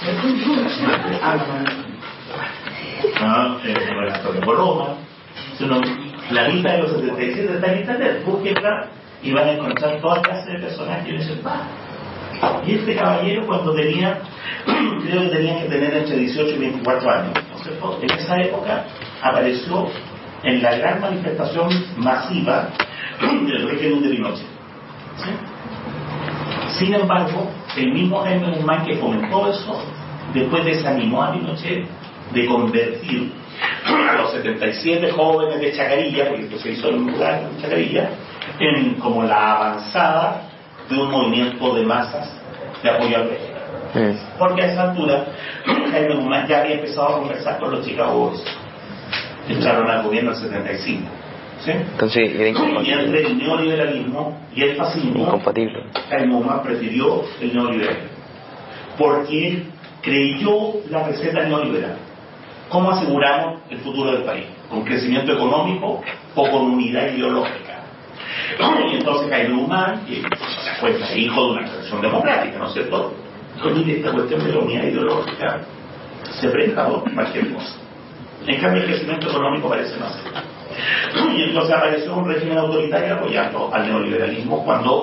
Manuel Antonio Coloma. La lista de los 77 está en internet, búsquenla y van a encontrar todas clases de personajes en ese bar. Y este caballero, cuando tenía, creo que tenía que tener entre 18 y 24 años, ¿no es cierto?, en esa época apareció en la gran manifestación masiva del régimen de Pinochet. ¿Sí? Sin embargo, el mismo Jaime Guzmán que fomentó eso, después desanimó a Pinochet de convertir a los 77 jóvenes de Chacarilla, porque esto se hizo en un lugar de Chacarilla, en como la avanzada de un movimiento de masas de apoyo al régimen. Porque a esa altura Jaime Guzmán ya había empezado a conversar con los Chicago Boys. Entraron al gobierno en el 75. ¿Sí? Entonces era incompatible. Y entre el neoliberalismo y el fascismo, incompatible. Jaime Guzmán prefirió el neoliberalismo porque creyó la receta neoliberal. ¿Cómo aseguramos el futuro del país? ¿Con crecimiento económico o con unidad ideológica? Y entonces Jaime Guzmán, que fue hijo de una tradición democrática, ¿no es cierto?, con esta cuestión de la unidad ideológica se presta por cualquier cosa. En cambio, el crecimiento económico parece no ser. Y entonces apareció un régimen autoritario apoyando al neoliberalismo cuando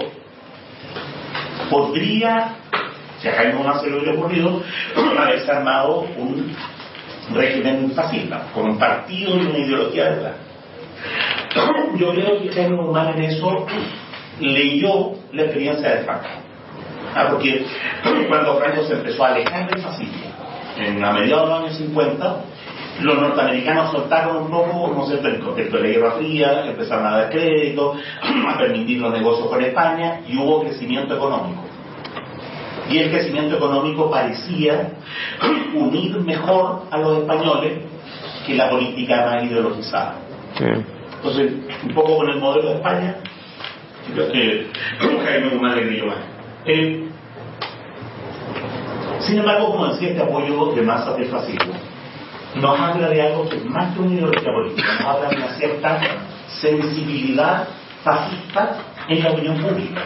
podría, si a Jaime Humá se le hubiera ocurrido, haberse armado un régimen fascista, con un partido y una ideología detrás. Yo creo que Jaime Humá en eso leyó la experiencia de Franco. Porque cuando Franco se empezó a alejar del fascismo, a mediados de los años 50, los norteamericanos soltaron un poco, no sé, el contexto de la Guerra Fría, empezaron a dar crédito, a permitir los negocios con España, y hubo crecimiento económico. Y el crecimiento económico parecía unir mejor a los españoles que la política más ideologizada. Entonces, un poco con el modelo de España, Jaime Humá le creyó más. Sin embargo, como decía, este apoyo de masas del fascismo nos habla de algo que es más que una ideología política, nos habla de una cierta sensibilidad fascista en la opinión pública.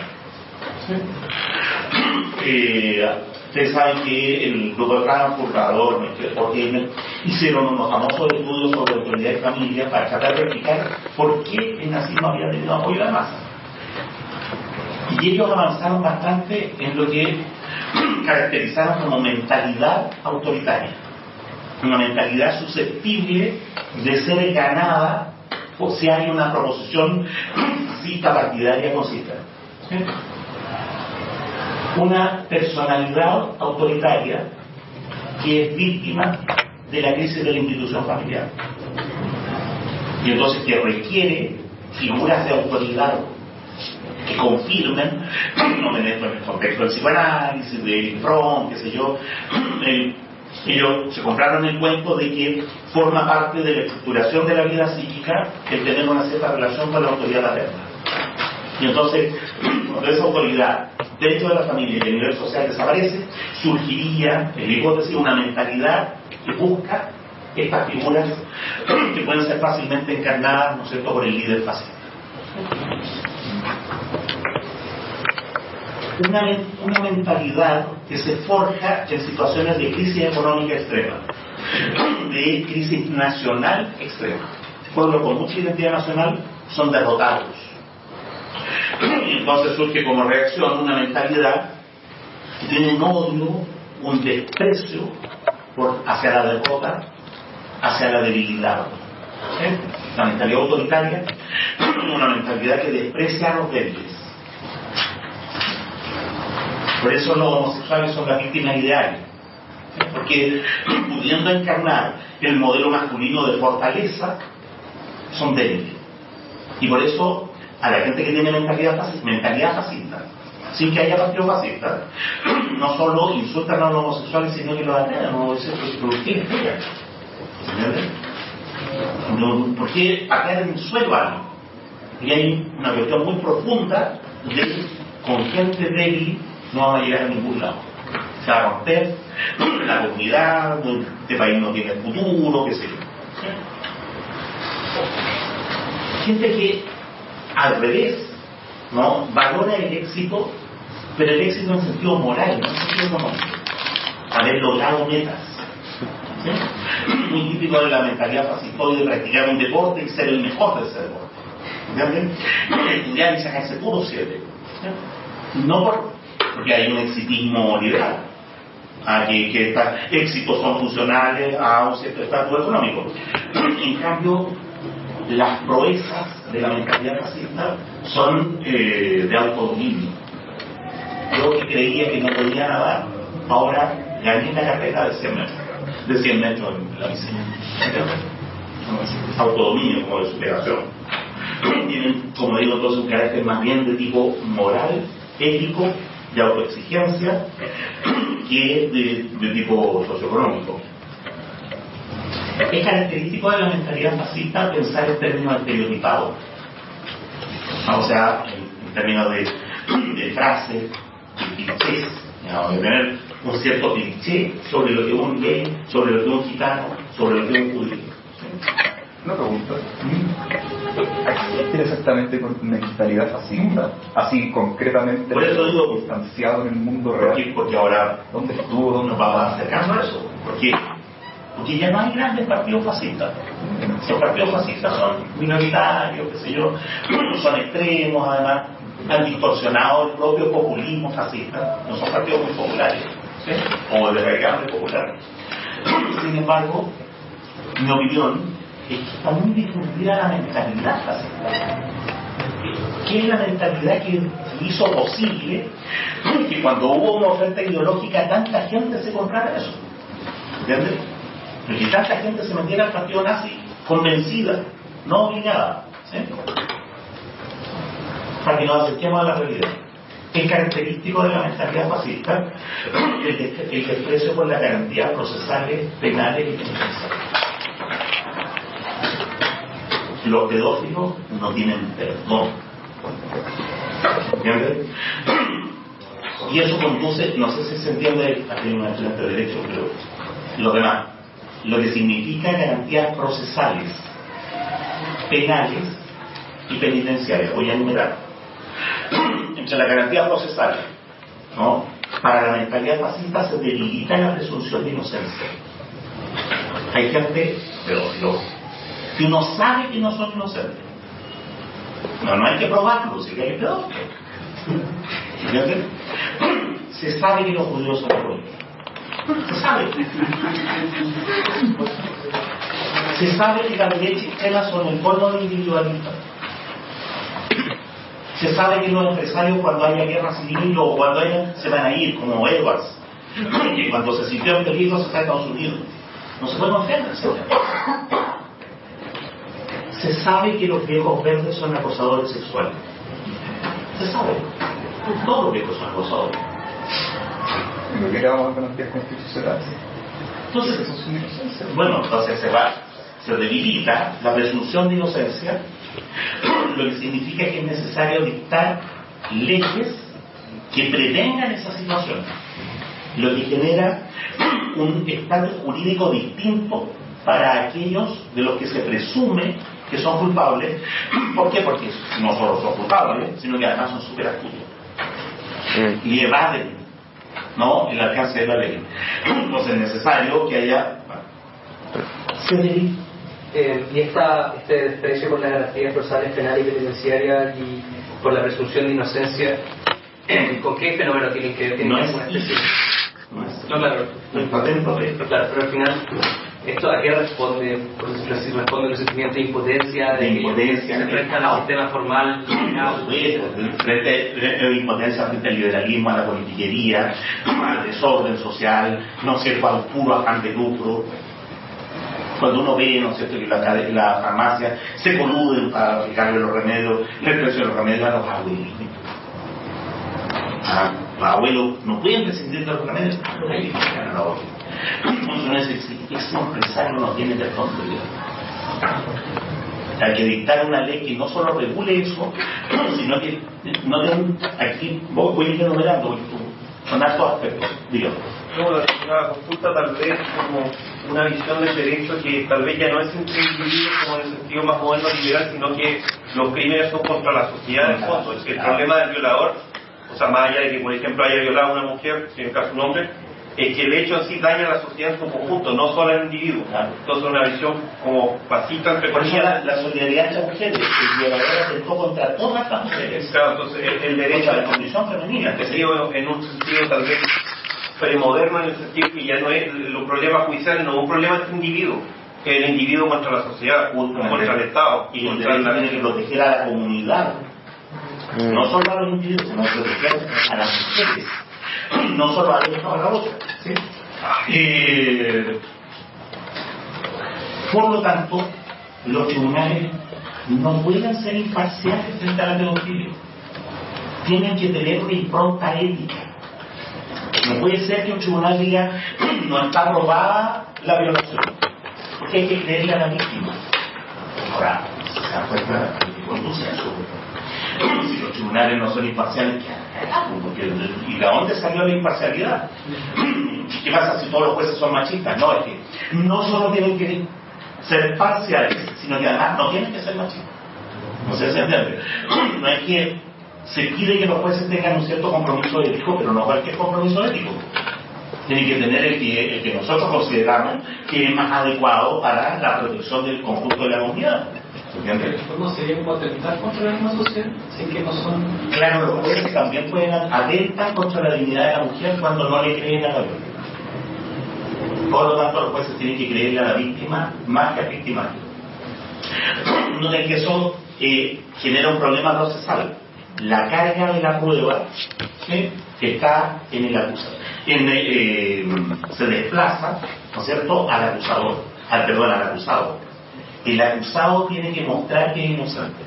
Ustedes saben que el grupo de Frankfurt, Adorno, Horkheimer hicieron unos famosos estudios sobre autoridad y familia para tratar de explicar por qué el nazismo había tenido apoyo de masa. Y ellos avanzaron bastante en lo que caracterizaron como mentalidad autoritaria, una mentalidad susceptible de ser ganada o si hay una proposición fascista partidaria consistente. ¿Sí? Una personalidad autoritaria que es víctima de la crisis de la institución familiar y entonces que requiere figuras de autoridad que confirmen, no me meto en el contexto del psicoanálisis, de Erich Fromm, qué sé yo, ellos se compraron el cuento de que forma parte de la estructuración de la vida psíquica el tener una cierta relación con la autoridad paterna. Y entonces, cuando esa autoridad dentro de la familia y el nivel social desaparece, surgiría, en la hipótesis, una mentalidad que busca estas figuras que pueden ser fácilmente encarnadas, ¿no es cierto?, por el líder fascista. Una mentalidad que se forja en situaciones de crisis económica extrema, de crisis nacional extrema. Pueblos con mucha identidad nacional son derrotados. Y entonces surge como reacción una mentalidad que tiene un odio, un desprecio hacia la derrota, hacia la debilidad. La mentalidad autoritaria, una mentalidad que desprecia a los débiles. Por eso los homosexuales son las víctimas ideales, porque pudiendo encarnar el modelo masculino de fortaleza, son débiles. Y por eso a la gente que tiene mentalidad fascista, sin que haya partido fascista, no solo insultan a los homosexuales, sino que los atacan, no debe ser productivo. ¿Por qué patear en el suelo algo? Y hay una cuestión muy profunda de con gente débil no vamos a llegar a ningún lado. Se va a romper la comunidad, este país no tiene futuro, qué sé yo. Gente que al revés, ¿no?, valora el éxito, pero el éxito en sentido moral, no en sentido económico. Haber logrado metas. ¿Sí? Muy típico de la mentalidad fascistoide de practicar un deporte y ser el mejor de ese deporte. ¿Entienden? Estudiar y sacarse puro 7. No porque hay un exitismo liberal, que estos éxitos son funcionales a un cierto estatus económico. En cambio, las proezas de la mentalidad fascista son de autodominio. Yo que creía que no podía nadar, ahora gané la carrera de 100 metros en la piscina. Autodominio como de superación. Tienen, como digo, entonces un carácter más bien de tipo moral, ético, de autoexigencia, que de tipo socioeconómico. Es característico de la mentalidad fascista pensar en términos estereotipados, o sea, en términos de frases, de clichés, de tener un cierto cliché sobre lo que es un gay, sobre lo que es un gitano, sobre lo que es un judío. Una pregunta. ¿Qué exactamente con mentalidad fascista? Así concretamente, por eso digo, distanciado en el mundo real. Porque ahora ¿Dónde estuvo? ¿Dónde nos vamos acercando a eso? Porque porque ya no hay grandes partidos fascistas. Los partidos fascistas son minoritarios, qué sé yo, son extremos, además han distorsionado el propio populismo fascista, no son partidos muy populares, ¿sí? O de radicales populares. Sin embargo, mi opinión es que está muy difundida la mentalidad fascista, que es la mentalidad que hizo posible que cuando hubo una oferta ideológica tanta gente se comprara eso, ¿entiendes? Que tanta gente se metiera al partido nazi convencida, no obligada, ¿sí? Para que nos acerquemos a la realidad. Es característico de la mentalidad fascista el desprecio por las garantías procesales, penales y penitenciarias. Los pedófilos no tienen perdón, ¿entiendes? Y eso conduce, no sé si se entiende, aquí hay un estudiante de derecho, pero lo demás, lo que significa garantías procesales, penales y penitenciarias. Voy a enumerar. Entre las garantías procesales, ¿no? Para la mentalidad fascista se debilita la presunción de inocencia. Hay gente, que uno sabe que no son inocentes. No hay que probarlo, si hay pedófilos. ¿Entiendes? Se sabe que los judíos son judíos. Se sabe. Se sabe que las leyes chilenas son el colmo de individualistas. Se sabe que los empresarios cuando haya guerra civil o cuando se van a ir, como Edwards, que cuando se sintió en peligro se fue a Estados Unidos. No se puede confiar en eso. Se sabe que los viejos verdes son acosadores sexuales. Se sabe. Todos los viejos son acosadores. Lo que llamamos garantías constitucionales. Entonces, bueno, entonces se debilita la presunción de inocencia, lo que significa que es necesario dictar leyes que prevengan esa situación, lo que genera un estatus jurídico distinto para aquellos de los que se presume que son culpables. ¿Por qué? Porque no solo son culpables, sino que además son súper astutos y evaden, ¿no?, el alcance de la ley. Entonces es necesario que haya... Y este desprecio por las garantías procesales, penales y penitenciarias y por la presunción de inocencia, ¿con qué fenómeno tienen que ver? No es No, claro. No es patente. Claro, pero al final, ¿esto a qué responde? Por decirlo así, responde un sentimiento de impotencia, de impotencia, que se enfrentan al sistema formal. Frente a impotencia frente al liberalismo, a la politiquería, al desorden social, no sé, al puro afán de lucro. Cuando uno ve, ¿no es cierto?, que la farmacia se coluden para aplicarle los remedios, el precio de los remedios a los abuelos. Los abuelos no pueden prescindir de los remedios, hay que aplicar a los abuelos. Entonces, ese empresario no tiene perdón de Dios. Hay que dictar una ley que no solo regule eso, sino que no den, aquí voy a ir enumerando, son hartos aspectos, digamos. No, la consulta tal vez como una visión del derecho que tal vez ya no es entendido como en el sentido más moderno liberal, sino que los crímenes son contra la sociedad en fondo. Es que el problema del violador, o sea, más allá de que por ejemplo haya violado a una mujer, si en el caso un hombre, es que el hecho en sí daña a la sociedad en su conjunto, no solo al individuo. Entonces una visión como fascista entre por eso comillas. la solidaridad entre mujeres, el violador atentó contra todas las mujeres. Claro, entonces el derecho a la condición femenina, que sería en un sentido tal vez premoderno, en el sentido que ya no es los problemas judiciales, no es un problema de este individuo, que es el individuo contra la sociedad, contra el Estado y el contra derecho tiene que proteger a la comunidad, no solo a los individuos, sino proteger a las mujeres, no solo a ellos, no a la otra, ¿sí? Por lo tanto, los tribunales no pueden ser imparciales frente a la pedofilia, tienen que tener una impronta ética. No puede ser que un tribunal diga no está probada la violación, porque hay que creerle a la víctima. Ahora, se acuerda que conduce a eso. Si los tribunales no son imparciales, ¿qué harán? ¿Y de dónde salió la imparcialidad? ¿Qué pasa si todos los jueces son machistas? No, es que no solo tienen que ser parciales, sino que además no tienen que ser machistas. No sé si se entiende. No es que se pide que los jueces tengan un cierto compromiso ético, pero no cualquier compromiso ético. Tiene que tener el que nosotros consideramos que es más adecuado para la protección del conjunto de la comunidad. ¿Entiendes? ¿No sería como atentar contra la misma sociedad? Así que no son... Claro, los jueces también pueden atentar contra la dignidad de la mujer cuando no le creen a la víctima. Por lo tanto, los jueces tienen que creerle a la víctima más que al victimario. Noten que eso genera un problema procesal. La carga de la prueba, ¿sí?, está en el acusador. Se desplaza, ¿no es cierto?, al acusador, al acusado. El acusado tiene que mostrar que es inocente.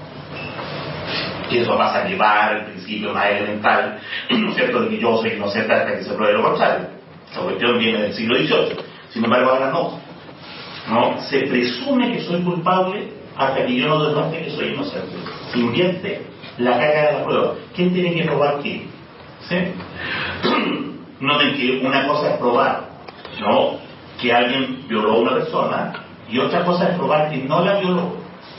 Y eso pasa a llevar el principio más elemental, ¿no es cierto?, de que yo soy inocente hasta que se pruebe lo contrario. Esa cuestión viene del siglo XVIII. Sin embargo, ahora no. Se presume que soy culpable hasta que yo no demuestre que soy inocente. Se invierte la carga de la prueba. ¿Quién tiene que probar qué? ¿Sí? Noten que una cosa es probar, ¿no?, que alguien violó a una persona, y otra cosa es probar que no la violó.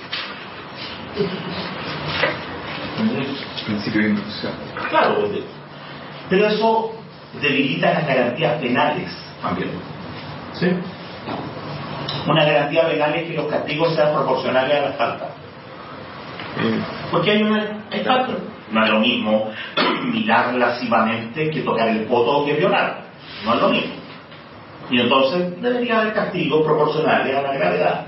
Principio de inducción. Claro, pero eso debilita las garantías penales también. ¿Sí? Una garantía penal es que los castigos sean proporcionales a la falta. Porque hay falta. No es lo mismo mirar lascivamente que tocar el poto o que violar. No es lo mismo. Y entonces debería haber castigos proporcionales a la gravedad.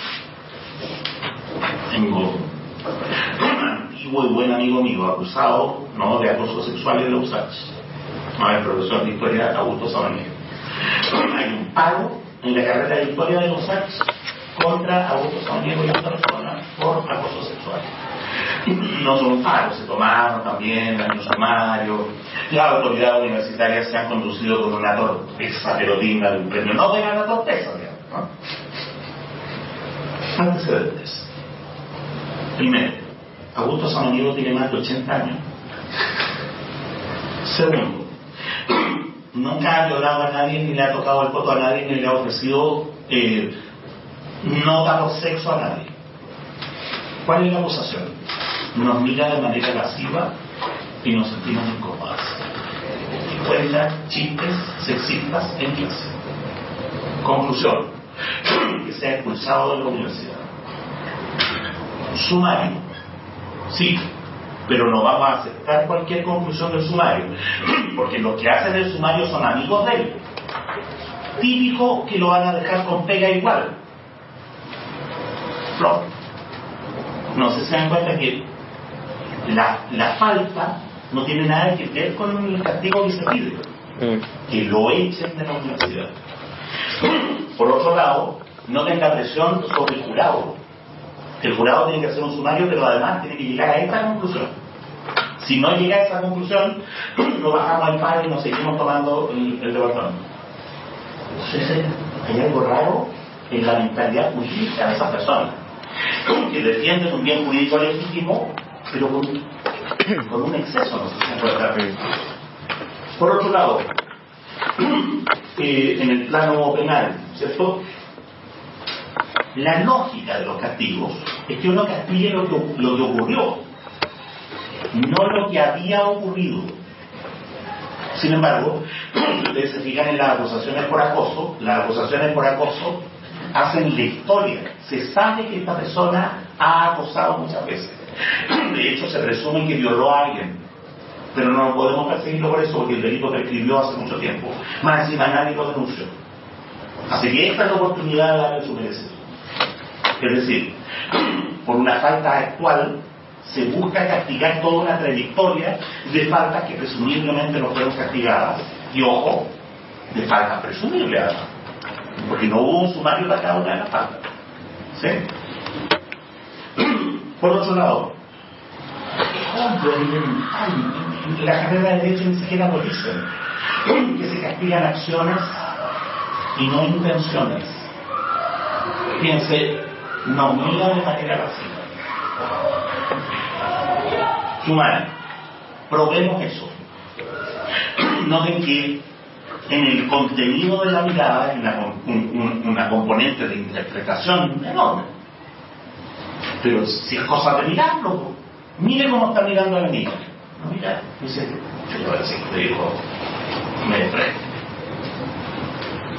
Tengo un antiguo y buen amigo mío acusado, ¿no?, de acoso sexual en los USACH. El profesor de historia Augusto Sabanier. Hay un paro en la carrera de historia de los USACH contra Augusto Sabanier y otra persona por acoso sexual. No son paros, se tomaron también años sumarios. Las autoridades universitarias se han conducido con una torpeza, pero digna de un premio Nobel a la torpeza, digamos, ¿no? Antecedentes. Primero, Augusto Samaniego tiene más de 80 años. Segundo, nunca ha violado a nadie, ni le ha tocado el poto a nadie, ni le ha ofrecido nota por sexo a nadie. ¿Cuál es la acusación? Nos mira de manera lasciva y nos sentimos incómodas. Y cuenta chistes sexistas en clase. Conclusión: que sea expulsado de la universidad. Sumario. Sí, pero no vamos a aceptar cualquier conclusión del sumario, porque los que hacen el sumario son amigos de él. Típico que lo van a dejar con pega igual. No sé si se dan cuenta que la falta no tiene nada que ver con el castigo que se pide, que lo echen de la universidad. Por otro lado, no tenga presión sobre el jurado. El jurado tiene que hacer un sumario, pero además tiene que llegar a esta conclusión. Si no llega a esa conclusión, lo bajamos al paro y nos seguimos tomando el departamento. Entonces, hay algo raro en la mentalidad jurídica de esas personas, que defienden un bien jurídico legítimo, pero con un exceso, no sé si se puede dar. Por otro lado, en el plano penal, ¿cierto?, la lógica de los castigos es que uno castigue lo que ocurrió, no lo que había ocurrido. Sin embargo, si ustedes se fijan en las acusaciones por acoso, hacen la historia. Se sabe que esta persona ha acosado muchas veces. De hecho, se presume que violó a alguien, pero no podemos perseguirlo por eso, porque el delito prescribió hace mucho tiempo. Más encima nadie lo denunció. Así que esta es la oportunidad de darle su merecido. Es decir, por una falta actual se busca castigar toda una trayectoria de faltas que presumiblemente no fueron castigadas. Y ojo, de faltas presumibles además, porque no hubo un sumario para cada una de las faltas. ¿Sí? Por otro lado, en la carrera de Derecho ni siquiera lo dicen, que se castigan acciones y no intenciones. Fíjense, nos mira de manera pasiva. Sumario, probemos eso. Noten que en el contenido de la mirada hay una componente de interpretación enorme. Pero si es cosa de mirarlo, mire cómo está mirando a la niña. No mira, dice, yo voy a decir, te digo, me desprende.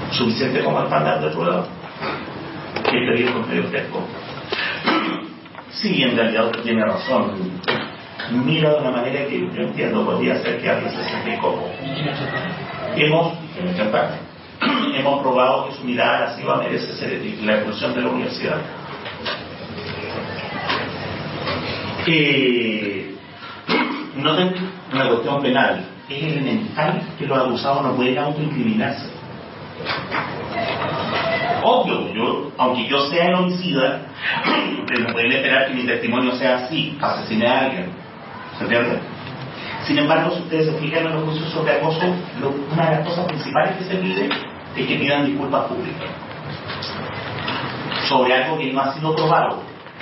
suficiente como estándar de prueba, que el periodo con medio fresco. Sí, en realidad usted tiene razón. Mira de una manera que yo entiendo, podría ser que alguien se siente incómodo. Hemos probado que su mirada lasciva merece ser la evolución de la universidad. Noten una cuestión penal. Es elemental que los acusados no pueden autoincriminarse. Obvio, aunque yo sea el homicida, ustedes no pueden esperar que mi testimonio sea así, asesiné a alguien. ¿Se entiende? Sin embargo, si ustedes se fijan en los juicios sobre acoso, una de las cosas principales que se pide es que pidan disculpas públicas sobre algo que no ha sido probado.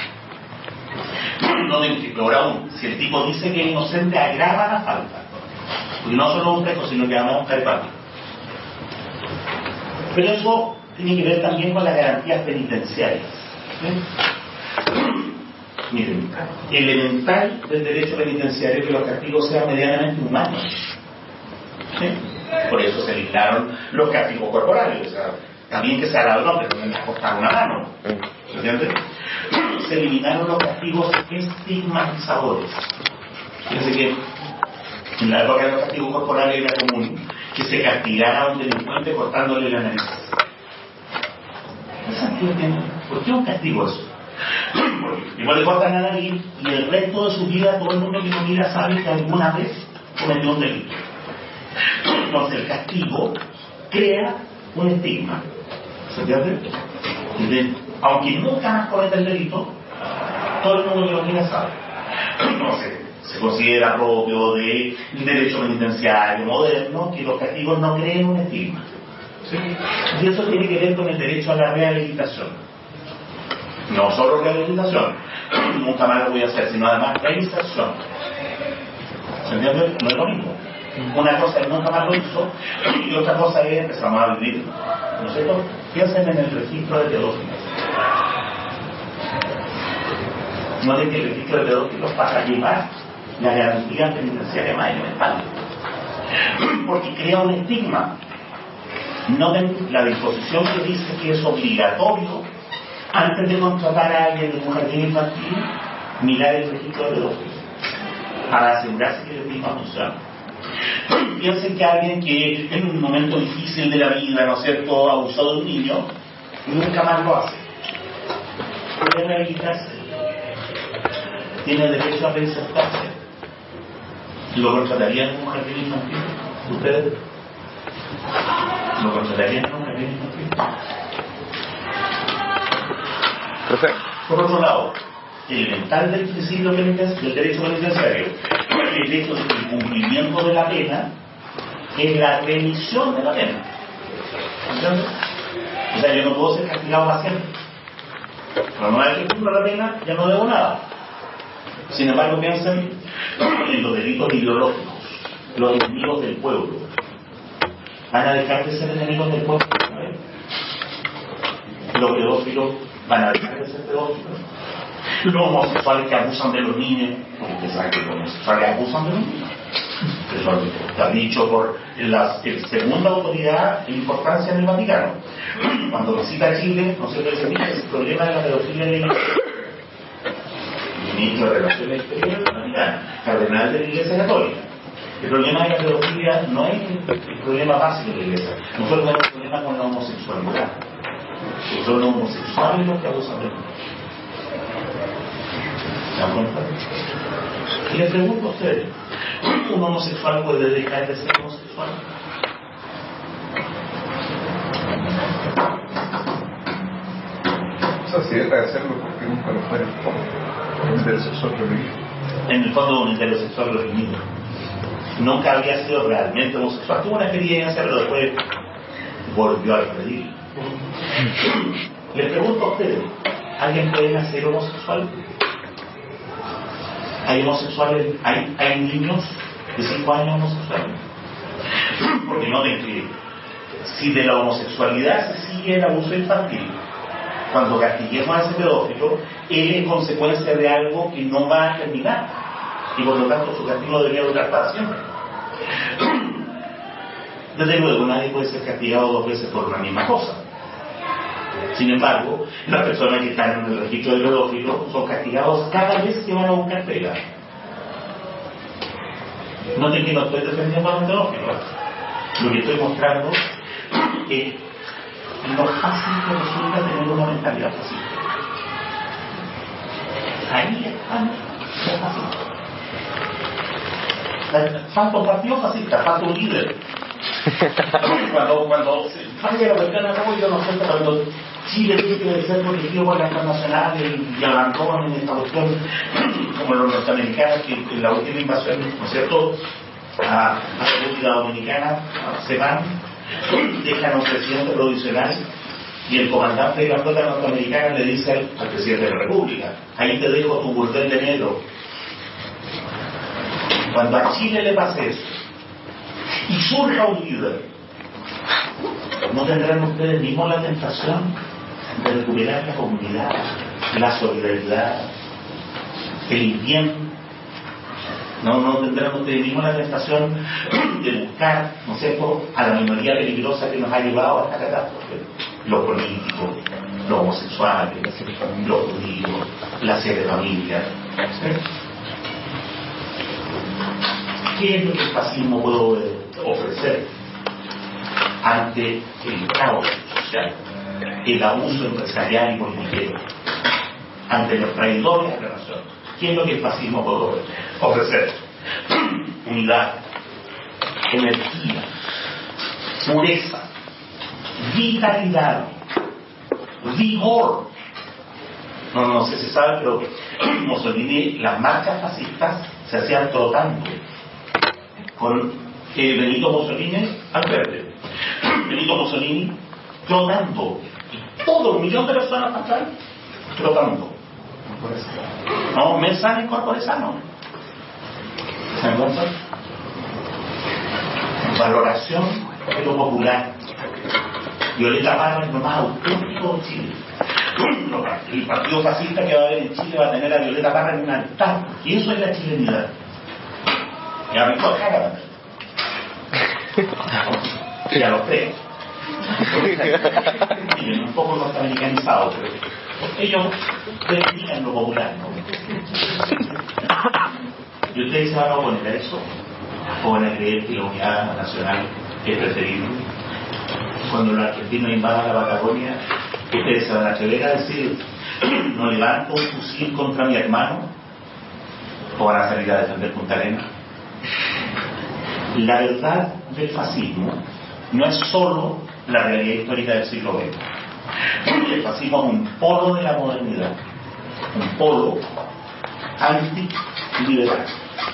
No de que peor aún, si el tipo dice que es inocente, agrava la falta. Porque no solo un fresco, sino que además un caripático. Pero eso tiene que ver también con las garantías penitenciarias. Miren, elemental del derecho penitenciario es que los castigos sean medianamente humanos. ¿Sí? Por eso se eliminaron los castigos corporales. O sea, también que sea ladrón, pero no me va a costar una mano. ¿Entiendes? Se eliminaron los castigos estigmatizadores. Fíjense que en la época de los castigos corporales era común que se castigara a un delincuente cortándole la nariz. ¿Por qué un castigo eso? Porque igual le cortan la nariz y el resto de su vida todo el mundo que lo mira sabe que alguna vez cometió un delito. Entonces el castigo crea un estigma. ¿Se entiende? Aunque nunca más cometa el delito, todo el mundo que lo mira sabe. Entonces se considera propio del derecho penitenciario moderno que los castigos no creen un estigma. ¿Sí? Y eso tiene que ver con el derecho a la rehabilitación. No solo rehabilitación, nunca más lo voy a hacer, sino además realización. ¿Se entiende? No es lo mismo. Una cosa es nunca más lo hizo y otra cosa es empezamos a vivir. ¿No es cierto? Piensen en el registro de pedófilos. No de que el registro de pedófilos para llevar la garantía penitenciaria más elemental. Porque crea un estigma. Noten la disposición que dice que es obligatorio, antes de contratar a alguien de un jardín infantil, mirar el registro de pedófilos para asegurarse que el estigma funciona. Piensen que alguien que en un momento difícil de la vida, ¿no es cierto?, abusó de un niño y nunca más lo hace. Puede rehabilitarse. Tiene derecho a reinsertarse. ¿Lo contratarían en un jardín infantil? ¿Ustedes? ¿Lo contratarían en un jardín infantil? Perfecto. Por otro lado, elemental del principio del derecho penitenciario, el hecho de que el cumplimiento de la pena es la remisión de la pena. ¿Entiendes? O sea, yo no puedo ser castigado para siempre. Pero una vez que cumpla la pena, ya no debo nada. Sin embargo, piensen en los delitos ideológicos, los enemigos del pueblo. ¿Van a dejar de ser enemigos del pueblo? Los pedófilos van a dejar de ser pedófilos. Los homosexuales que abusan de los niños, porque ustedes saben que los homosexuales abusan de los niños. Eso está dicho por la segunda autoridad de importancia en el Vaticano. Cuando visita Chile, no se puede decir, mira, el problema de la pedofilia en la Iglesia. El ministro de Relaciones Exteriores del Vaticano, cardenal de la Iglesia Católica. El problema de la pedofilia no es el problema básico de la Iglesia. Nosotros tenemos un problema con la homosexualidad. Son los homosexuales los que abusan de los niños. ¿Se dan cuenta? Y les pregunto a ustedes, ¿un homosexual puede dejar de ser homosexual? O sea, si deja de hacerlo porque nunca lo fue un heterosexual reprimido. En el fondo, un heterosexual reprimido. Nunca había sido realmente homosexual. Tuvo una experiencia, pero después volvió a repetir. Les pregunto a ustedes, ¿alguien puede nacer homosexual? ¿Hay homosexuales? ¿Hay niños de 5 años homosexuales? Porque no ven que si de la homosexualidad se sigue el abuso infantil, cuando castiguemos a ese pedófilo, él es consecuencia de algo que no va a terminar y por lo tanto su castigo debería durar para siempre. Desde luego, nadie puede ser castigado 2 veces por una misma cosa. Sin embargo, las personas que están en el registro de pedófilos son castigados cada vez que van a buscar pega. Noten que no estoy defendiendo a los pedófilos. Lo que estoy mostrando es lo fácil que resulta tener una mentalidad fascista. Ahí están los fascistas. Falta un partido fascista, falta un líder. Cuando falla la ventana, yo no sé, cuando Chile tiene que ser protegido por la internacional y abandonan en esta cuestión, como los norteamericanos que en la última invasión, ¿no es cierto?, a la República Dominicana se van, dejan un presidente provisional y el comandante de la flota norteamericana le dice al presidente de la República: ahí te dejo tu burdel de negro. Cuando a Chile le pase eso y surja un líder, ¿no tendrán ustedes mismos la tentación de recuperar la comunidad, la solidaridad, el bien? ¿No tendrán ustedes mismos la tentación de buscar, ¿no es cierto?, a la minoría peligrosa que nos ha llevado a esta catástrofe? Los políticos, los homosexuales, los judíos, la serie de familia. ¿Sí? ¿Qué es lo que el fascismo puede ofrecer ante el caos social, el abuso empresarial y político, ante los traidores de la nación? ¿Qué es lo que el fascismo puede ofrecer? Unidad, energía, pureza, vitalidad, vigor. No sé si saben, pero Mussolini, las marchas fascistas se hacían trotando con Benito Mussolini al frente. Benito Mussolini trotando, y todo 1 millón de personas atrás trotando. No, mens sana in corpore sano. ¿Se dan cuenta? Valoración de lo popular. Violeta Parra es lo más auténtico de Chile. El partido fascista que va a haber en Chile va a tener a Violeta Parra en un altar, y eso es la chilenidad. Y a mí por acá y a los tres y un poco norteamericanizados, pero ellos predican lo popular, ¿no? Y ustedes se van a oponer a eso, o van a creer que la unidad nacional es preferible. Cuando los argentinos invadan la Patagonia, ustedes se van a atrever a decir: no levanto un fusil contra mi hermano, o van a salir a defender Punta Arenas. La verdad del fascismo no es solo la realidad histórica del siglo XX. El fascismo es un polo de la modernidad, un polo anti-liberal,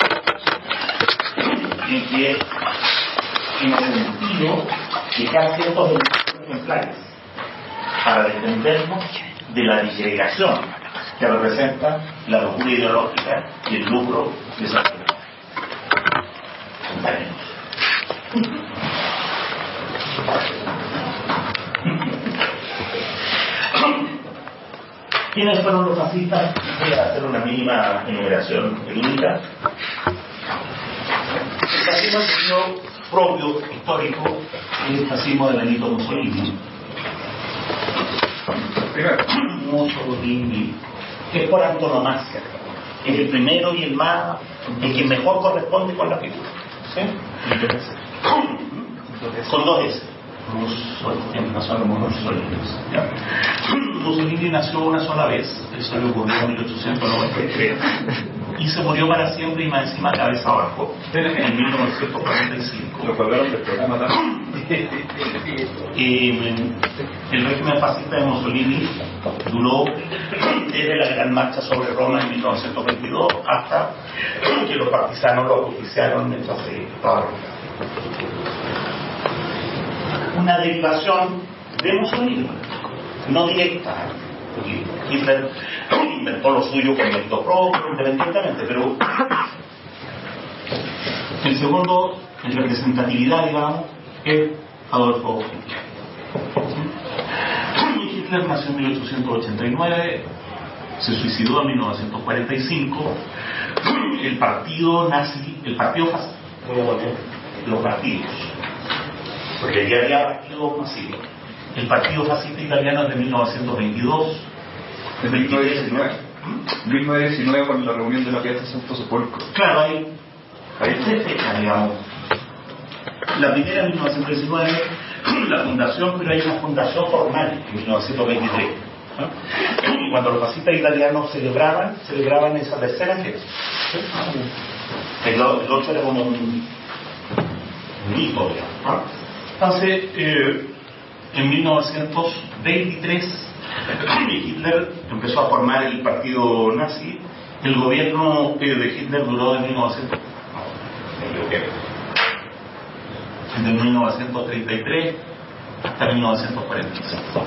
en que en el sentido de cada ciertos ejemplares para defendernos de la disgregación que representa la locura ideológica y el lucro de esa sociedad. ¿Quiénes fueron los fascistas? Voy a hacer una mínima enumeración única. El fascismo propio, histórico, es el fascismo de Benito Mussolini. Mussolini, que es por antonomasia, es el primero y el que mejor corresponde con la figura. ¿Sí? Con 2 S. Mussolini nació una sola vez, eso le ocurrió en 1893, y se murió para siempre, y más encima cabeza abajo, en 1945. Lo colgaron del programa también. El régimen fascista de Mussolini duró desde la Gran Marcha sobre Roma en 1922 hasta que los partisanos lo ajusticiaron mientras se estaba una derivación de Mussolini, no directa, porque Hitler inventó lo suyo con mérito propio, independientemente, pero el segundo en representatividad, digamos, es Adolfo Hitler. Hitler nació en 1889, se suicidó en 1945. El partido nazi, el partido fascista, los partidos porque ya había partidos masivos. El Partido Fascista Italiano es de 1922, de 1919 con la reunión de la Piazza Santo Sepolcro. Claro, hay tres fechas, digamos. La primera en 1919, la fundación, pero hay una fundación formal en 1923. ¿No? Y cuando los fascistas italianos celebraban esa tercera fecha. El otro era como un hito, digamos, ¿no? Entonces, en 1923, Hitler empezó a formar el partido nazi. El gobierno de Hitler duró de 1933 hasta 1945.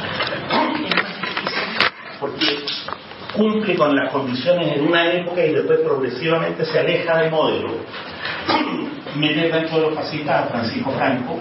Porque cumple con las condiciones en una época y después progresivamente se aleja del modelo. Mete dentro de los fascistas a Francisco Franco.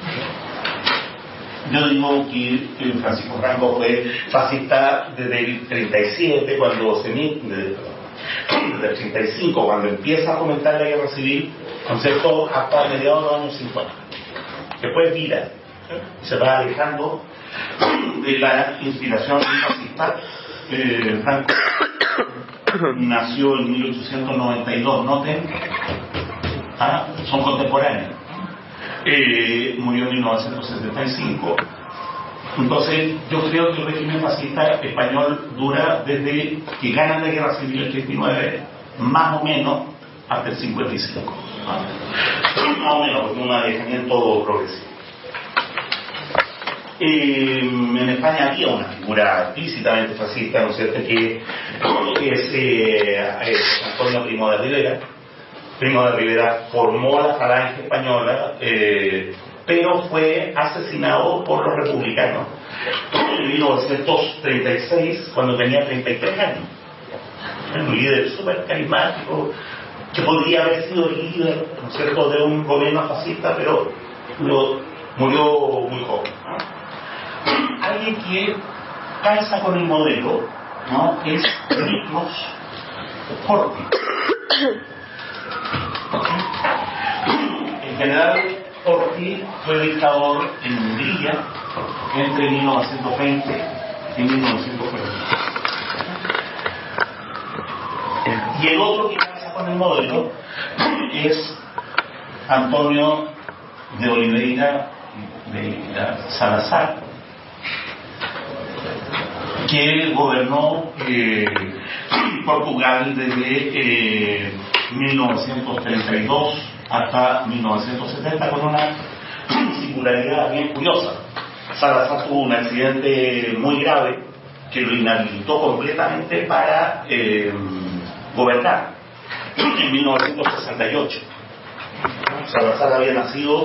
Yo digo que Francisco Franco fue fascista desde el 37, desde el 35, cuando empieza a fomentar la guerra civil, concepto hasta mediados de los años 50. Después vira, se va alejando de la inspiración fascista. Franco nació en 1892, noten, son contemporáneos. Murió en 1975. Entonces yo creo que el régimen fascista español dura desde que ganan la guerra civil el 39 más o menos hasta el 55, más o menos, porque un alejamiento progresivo. En España había una figura explícitamente fascista, ¿no es cierto?, que es Antonio Primo de Rivera. Primo de Rivera formó la falange española, pero fue asesinado por los republicanos en 1936, cuando tenía 33 años. Un líder súper carismático, que podría haber sido el líder, ¿no es cierto?, de un gobierno fascista, pero murió muy joven, ¿no? Alguien que calza con el modelo, ¿no?, es Miklos Horthy. El general Horthy fue dictador en Hungría entre 1920 y 1940. Y el otro que pasa con el modelo es Antonio de Oliveira de Salazar, que gobernó Portugal desde 1932 hasta 1970 con una singularidad bien curiosa. Salazar tuvo un accidente muy grave que lo inhabilitó completamente para gobernar en 1968. Salazar había nacido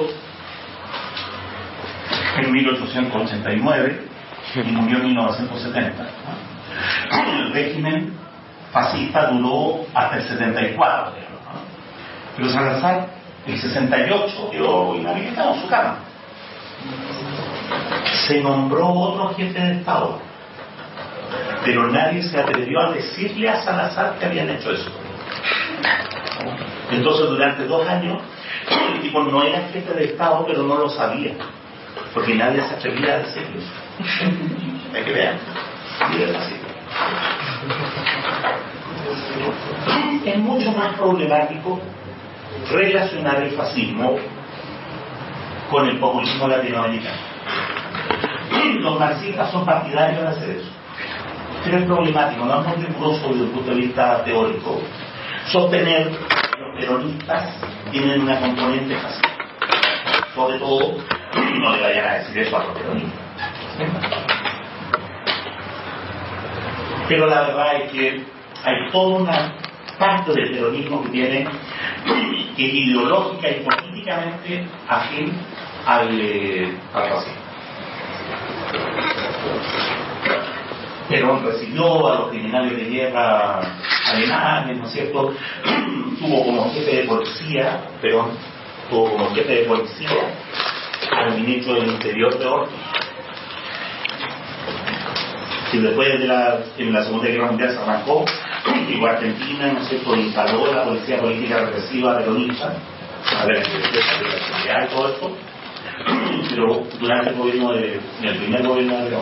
en 1889 y murió en 1970. El régimen fascista duró hasta el 74, pero Salazar el 68 quedó inhabilitado en su cama. Se nombró otro jefe de Estado, pero nadie se atrevió a decirle a Salazar que habían hecho eso. Entonces durante 2 años el tipo no era jefe de Estado, pero no lo sabía, porque nadie se atrevía a decirlo. Hay que ver, es mucho más problemático relacionar el fascismo con el populismo latinoamericano. Los marxistas son partidarios de hacer eso, pero es problemático, no es muy riguroso desde el punto de vista teórico sostener que los peronistas tienen una componente fascista. Sobre todo, no le vayan a decir eso a los peronistas. Pero la verdad es que hay toda una parte del peronismo que tiene, que es ideológica y políticamente afín al fascismo. Perón recibió a los criminales de guerra alemanes, ¿no es cierto? Tuvo como jefe de policía, Perón tuvo como jefe de policía al ministro del Interior de Horthy, que después en la Segunda Guerra Mundial se arrancó, llegó a Argentina, ¿no es cierto?, instaló la policía política represiva peronista, a ver, la seguridad y todo esto, pero durante el gobierno del primer gobierno de León.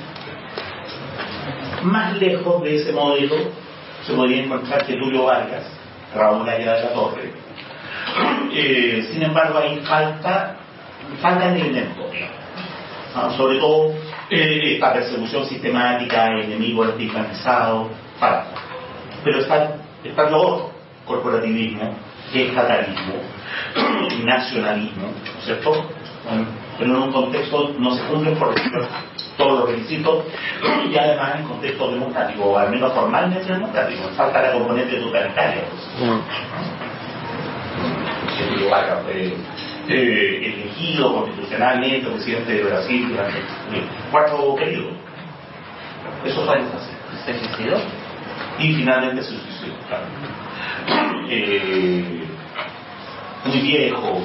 Más lejos de ese modelo se podría encontrar que Tulio Vargas, Raúl Ayala de la Torre. Sin embargo, ahí faltan elementos, sobre todo esta persecución sistemática, enemigos estigmatizados, falta. Pero está lo otro, corporativismo, estatalismo, nacionalismo, ¿no es cierto? Pero en un contexto no se cumplen, por ejemplo, todos los requisitos, y además en contexto democrático, o al menos formalmente democrático, falta la componente totalitaria. Elegido constitucionalmente presidente de Brasil durante 4 periodos. Eso fue ¿Se suicidó? y finalmente se suicidó, claro. Muy viejo.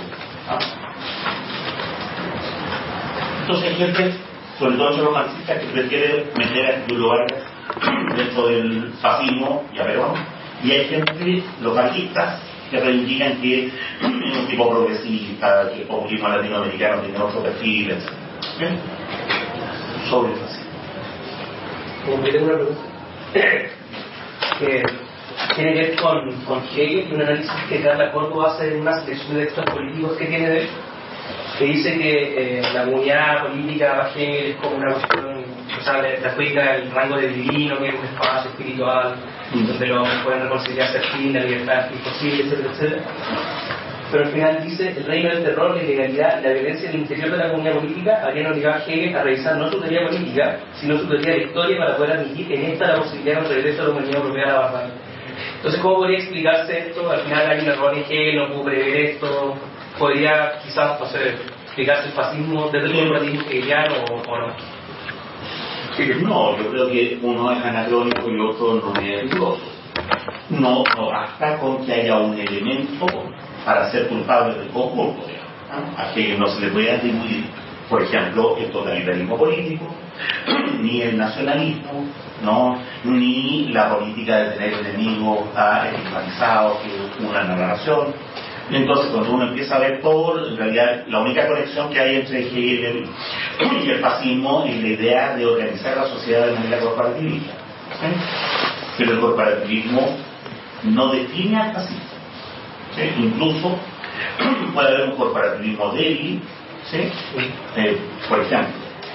Entonces hay gente, sobre todo los marxistas, que prefiere meter a Tulio Vargas dentro del fascismo y a Perón, y hay gente, los marxistas, que reivindican que es un tipo progresista, que el populismo latinoamericano tiene otro perfil, etc. ¿Bien? Sobre el fascismo. Como que tengo una pregunta. Que tiene que ver con Hegel y un análisis que Carla Córdoba hace en una selección de textos políticos que tiene de él, que dice que la comunidad política para Hegel es como una cuestión, o sea, le adjudica el rango de divino, que es un espacio espiritual, donde los hombres pueden reconciliarse al fin, la libertad es imposible, etcétera, etcétera. Pero al final dice, el reino del terror, la ilegalidad y la violencia en el interior de la comunidad política habrían obligado a Hegel a revisar no su teoría política, sino su teoría de la historia para poder admitir en esta la posibilidad de un regreso a la humanidad europea a la barbarie. Entonces, ¿cómo podría explicarse esto? Al final hay un error en Hegel, no pudo prever esto. ¿Podría quizás, no sé, explicarse el fascismo desde el corporativismo hegeliano o no? No, yo creo que uno es anacrónico y otro no es riguroso. No basta con que haya un elemento para ser culpable del conjunto, a que no se le puede atribuir, por ejemplo, el totalitarismo político, ni el nacionalismo, ¿no? Ni la política de tener enemigos estigmatizados, que es una narración. Entonces, cuando uno empieza a ver todo, en realidad la única conexión que hay entre Hegel y el fascismo es la idea de organizar la sociedad de manera corporativista. ¿Sí? Pero el corporativismo no define al fascismo. ¿Sí? Incluso puede haber un corporativismo débil. ¿Sí? Por ejemplo,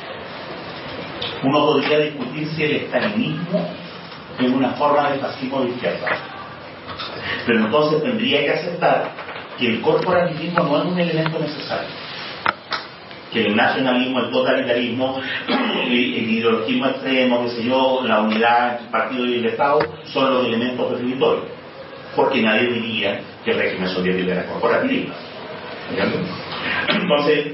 uno podría discutir si el estalinismo es una forma de fascismo de izquierda. Pero entonces tendría que aceptar que el corporativismo no es un elemento necesario, que el nacionalismo, el totalitarismo, el ideologismo extremo, qué sé yo, la unidad entre el partido y el Estado son los elementos definitorios, porque nadie diría que el régimen soviético era corporativista. Entonces,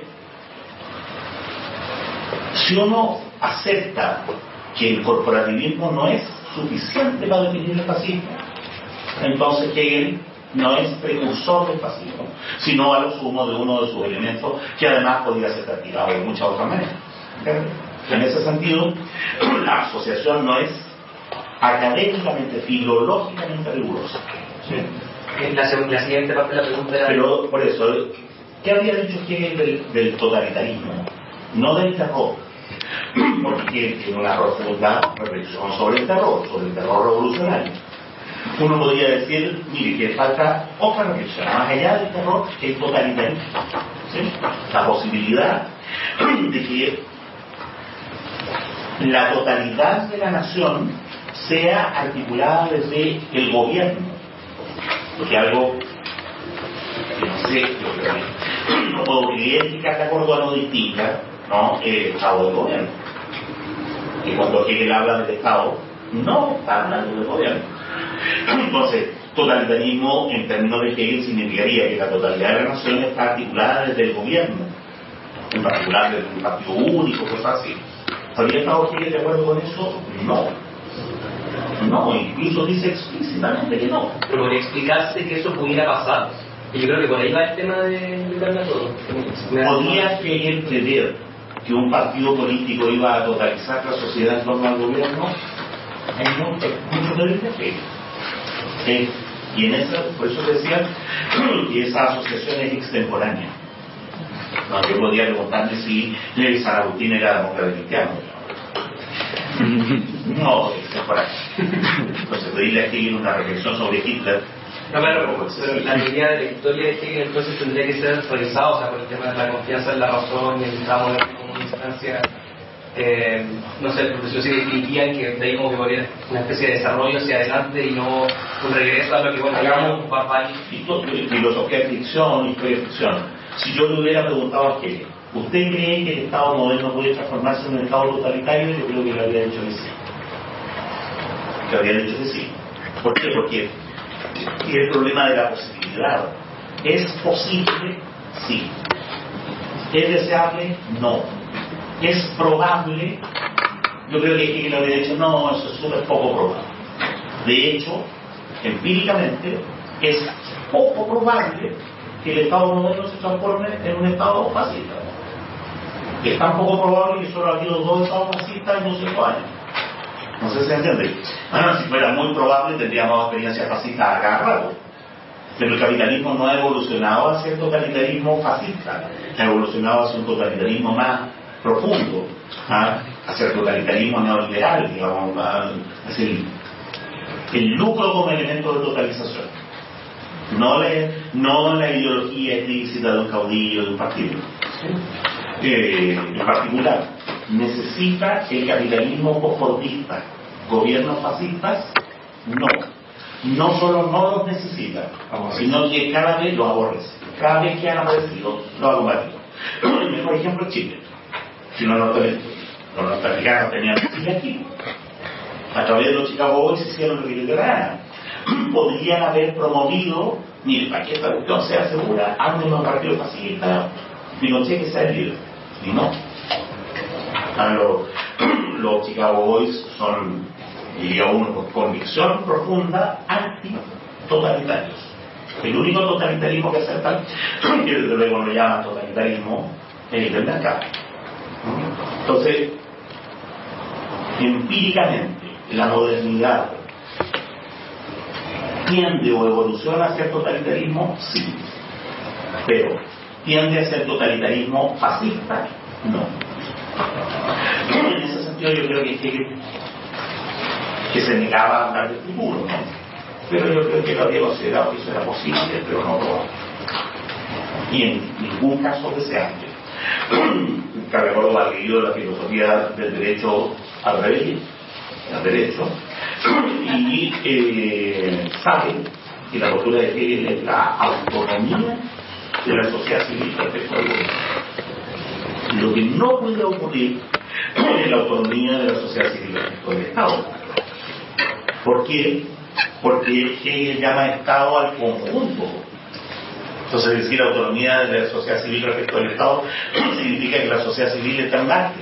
si uno acepta que el corporativismo no es suficiente para definir el fascismo, entonces Hegel no es precursor del fascismo, sino a lo sumo de uno de sus elementos, que además podría ser practicado de muchas otras maneras. En ese sentido, la asociación no es académicamente, filológicamente rigurosa. ¿Sí? La siguiente parte de la pregunta era... Pero, por eso, ¿qué había dicho Hegel del totalitarismo? No del terror. Porque tiene una profunda reflexión sobre el terror revolucionario. Uno podría decir, mire, que falta otra reflexión, más allá del terror, que es totalitarismo. ¿Sí? La posibilidad de que la totalidad de la nación sea articulada desde el gobierno. Porque algo que no sé, yo creo que no puedo creer que Carta Córdoba no distinga, ¿no?, el Estado del gobierno. Y cuando Hegel habla del Estado, no está hablando del gobierno. Entonces, totalitarismo en términos de Hegel significaría que la totalidad de la nación está articulada desde el gobierno, en particular desde un partido único, cosas así. ¿Habría estado Hegel de acuerdo con eso? No, incluso dice explícitamente que no. Pero podría explicarse que eso pudiera pasar. Y yo creo que por ahí va el tema de Carla Córdoba. ¿Podría Hegel prever que un partido político iba a totalizar la sociedad en torno al gobierno? Hay mucho de Hegel. Y en esa, por eso decía que esa asociación es extemporánea. No, yo podría preguntarme si San Agustín era demócrata cristiano. No, es por ahí. Entonces, pedirle a Hegel una reflexión sobre Hitler. No, pero la teoría de la historia de Hegel entonces tendría que ser actualizada, o sea, por el tema de la confianza en la razón y el Estado moderno como una instancia. No sé, el profesor sí distinguía que de ahí como que podría una especie de desarrollo hacia adelante y no un regreso a lo que bueno hagamos un papá filosofía de ficción, historia de ficción. Si yo le hubiera preguntado a Hegel, ¿usted cree que el Estado moderno puede transformarse en un Estado totalitario? Yo creo que le habría dicho que sí. Que habría dicho que sí. ¿Por qué? Porque es el problema de la posibilidad. ¿Es posible? Sí. ¿Es deseable? No. ¿Es probable? Yo creo que Hegel habría dicho, no, eso es súper poco probable. De hecho, empíricamente, es poco probable que el Estado moderno se transforme en un Estado fascista. Es tan poco probable que solo ha habido 2 Estados fascistas en 200 años. No sé si se entiende. Bueno, si fuera muy probable, tendríamos experiencias fascistas a cada rato. Pero el capitalismo no ha evolucionado hacia el totalitarismo fascista, ha evolucionado hacia un totalitarismo más profundo, hacia el totalitarismo neoliberal, digamos, es el lucro como elemento de totalización, no la ideología explícita de un caudillo, de un partido. En particular, necesita el capitalismo conformista gobiernos fascistas. No solo no los necesita, sino que cada vez los aborrece. Cada vez que han aparecido, los ha combatido. El mejor ejemplo es Chile. Si los norteamericanos tenían Chile aquí, a través de los Chicago Boys se hicieron lo que les gana. Podrían haber promovido, mire, para que esta cuestión sea segura, anden los partidos fascistas, Pinochet que sea el líder. Y no. Los Chicago Boys son, diría uno con convicción profunda, anti-totalitarios. El único totalitarismo que aceptan, que desde luego lo llaman totalitarismo, es el del mercado. Entonces, empíricamente, la modernidad tiende o evoluciona hacia el totalitarismo, sí, pero tiende a ser totalitarismo fascista, no. En ese sentido yo creo que se negaba a hablar del futuro, ¿no? Pero yo creo que lo había considerado que eso era posible, pero no probable. Y en ningún caso deseable. Recuerdo haber leído la filosofía del derecho al revés, y sabe que la postura de Hegel es la autonomía de la sociedad civil respecto al gobierno. Lo que no puede ocurrir es la autonomía de la sociedad civil respecto al Estado. ¿Por qué? Porque Hegel llama Estado al conjunto. Entonces, decir autonomía de la sociedad civil respecto al Estado significa que la sociedad civil está en Marte.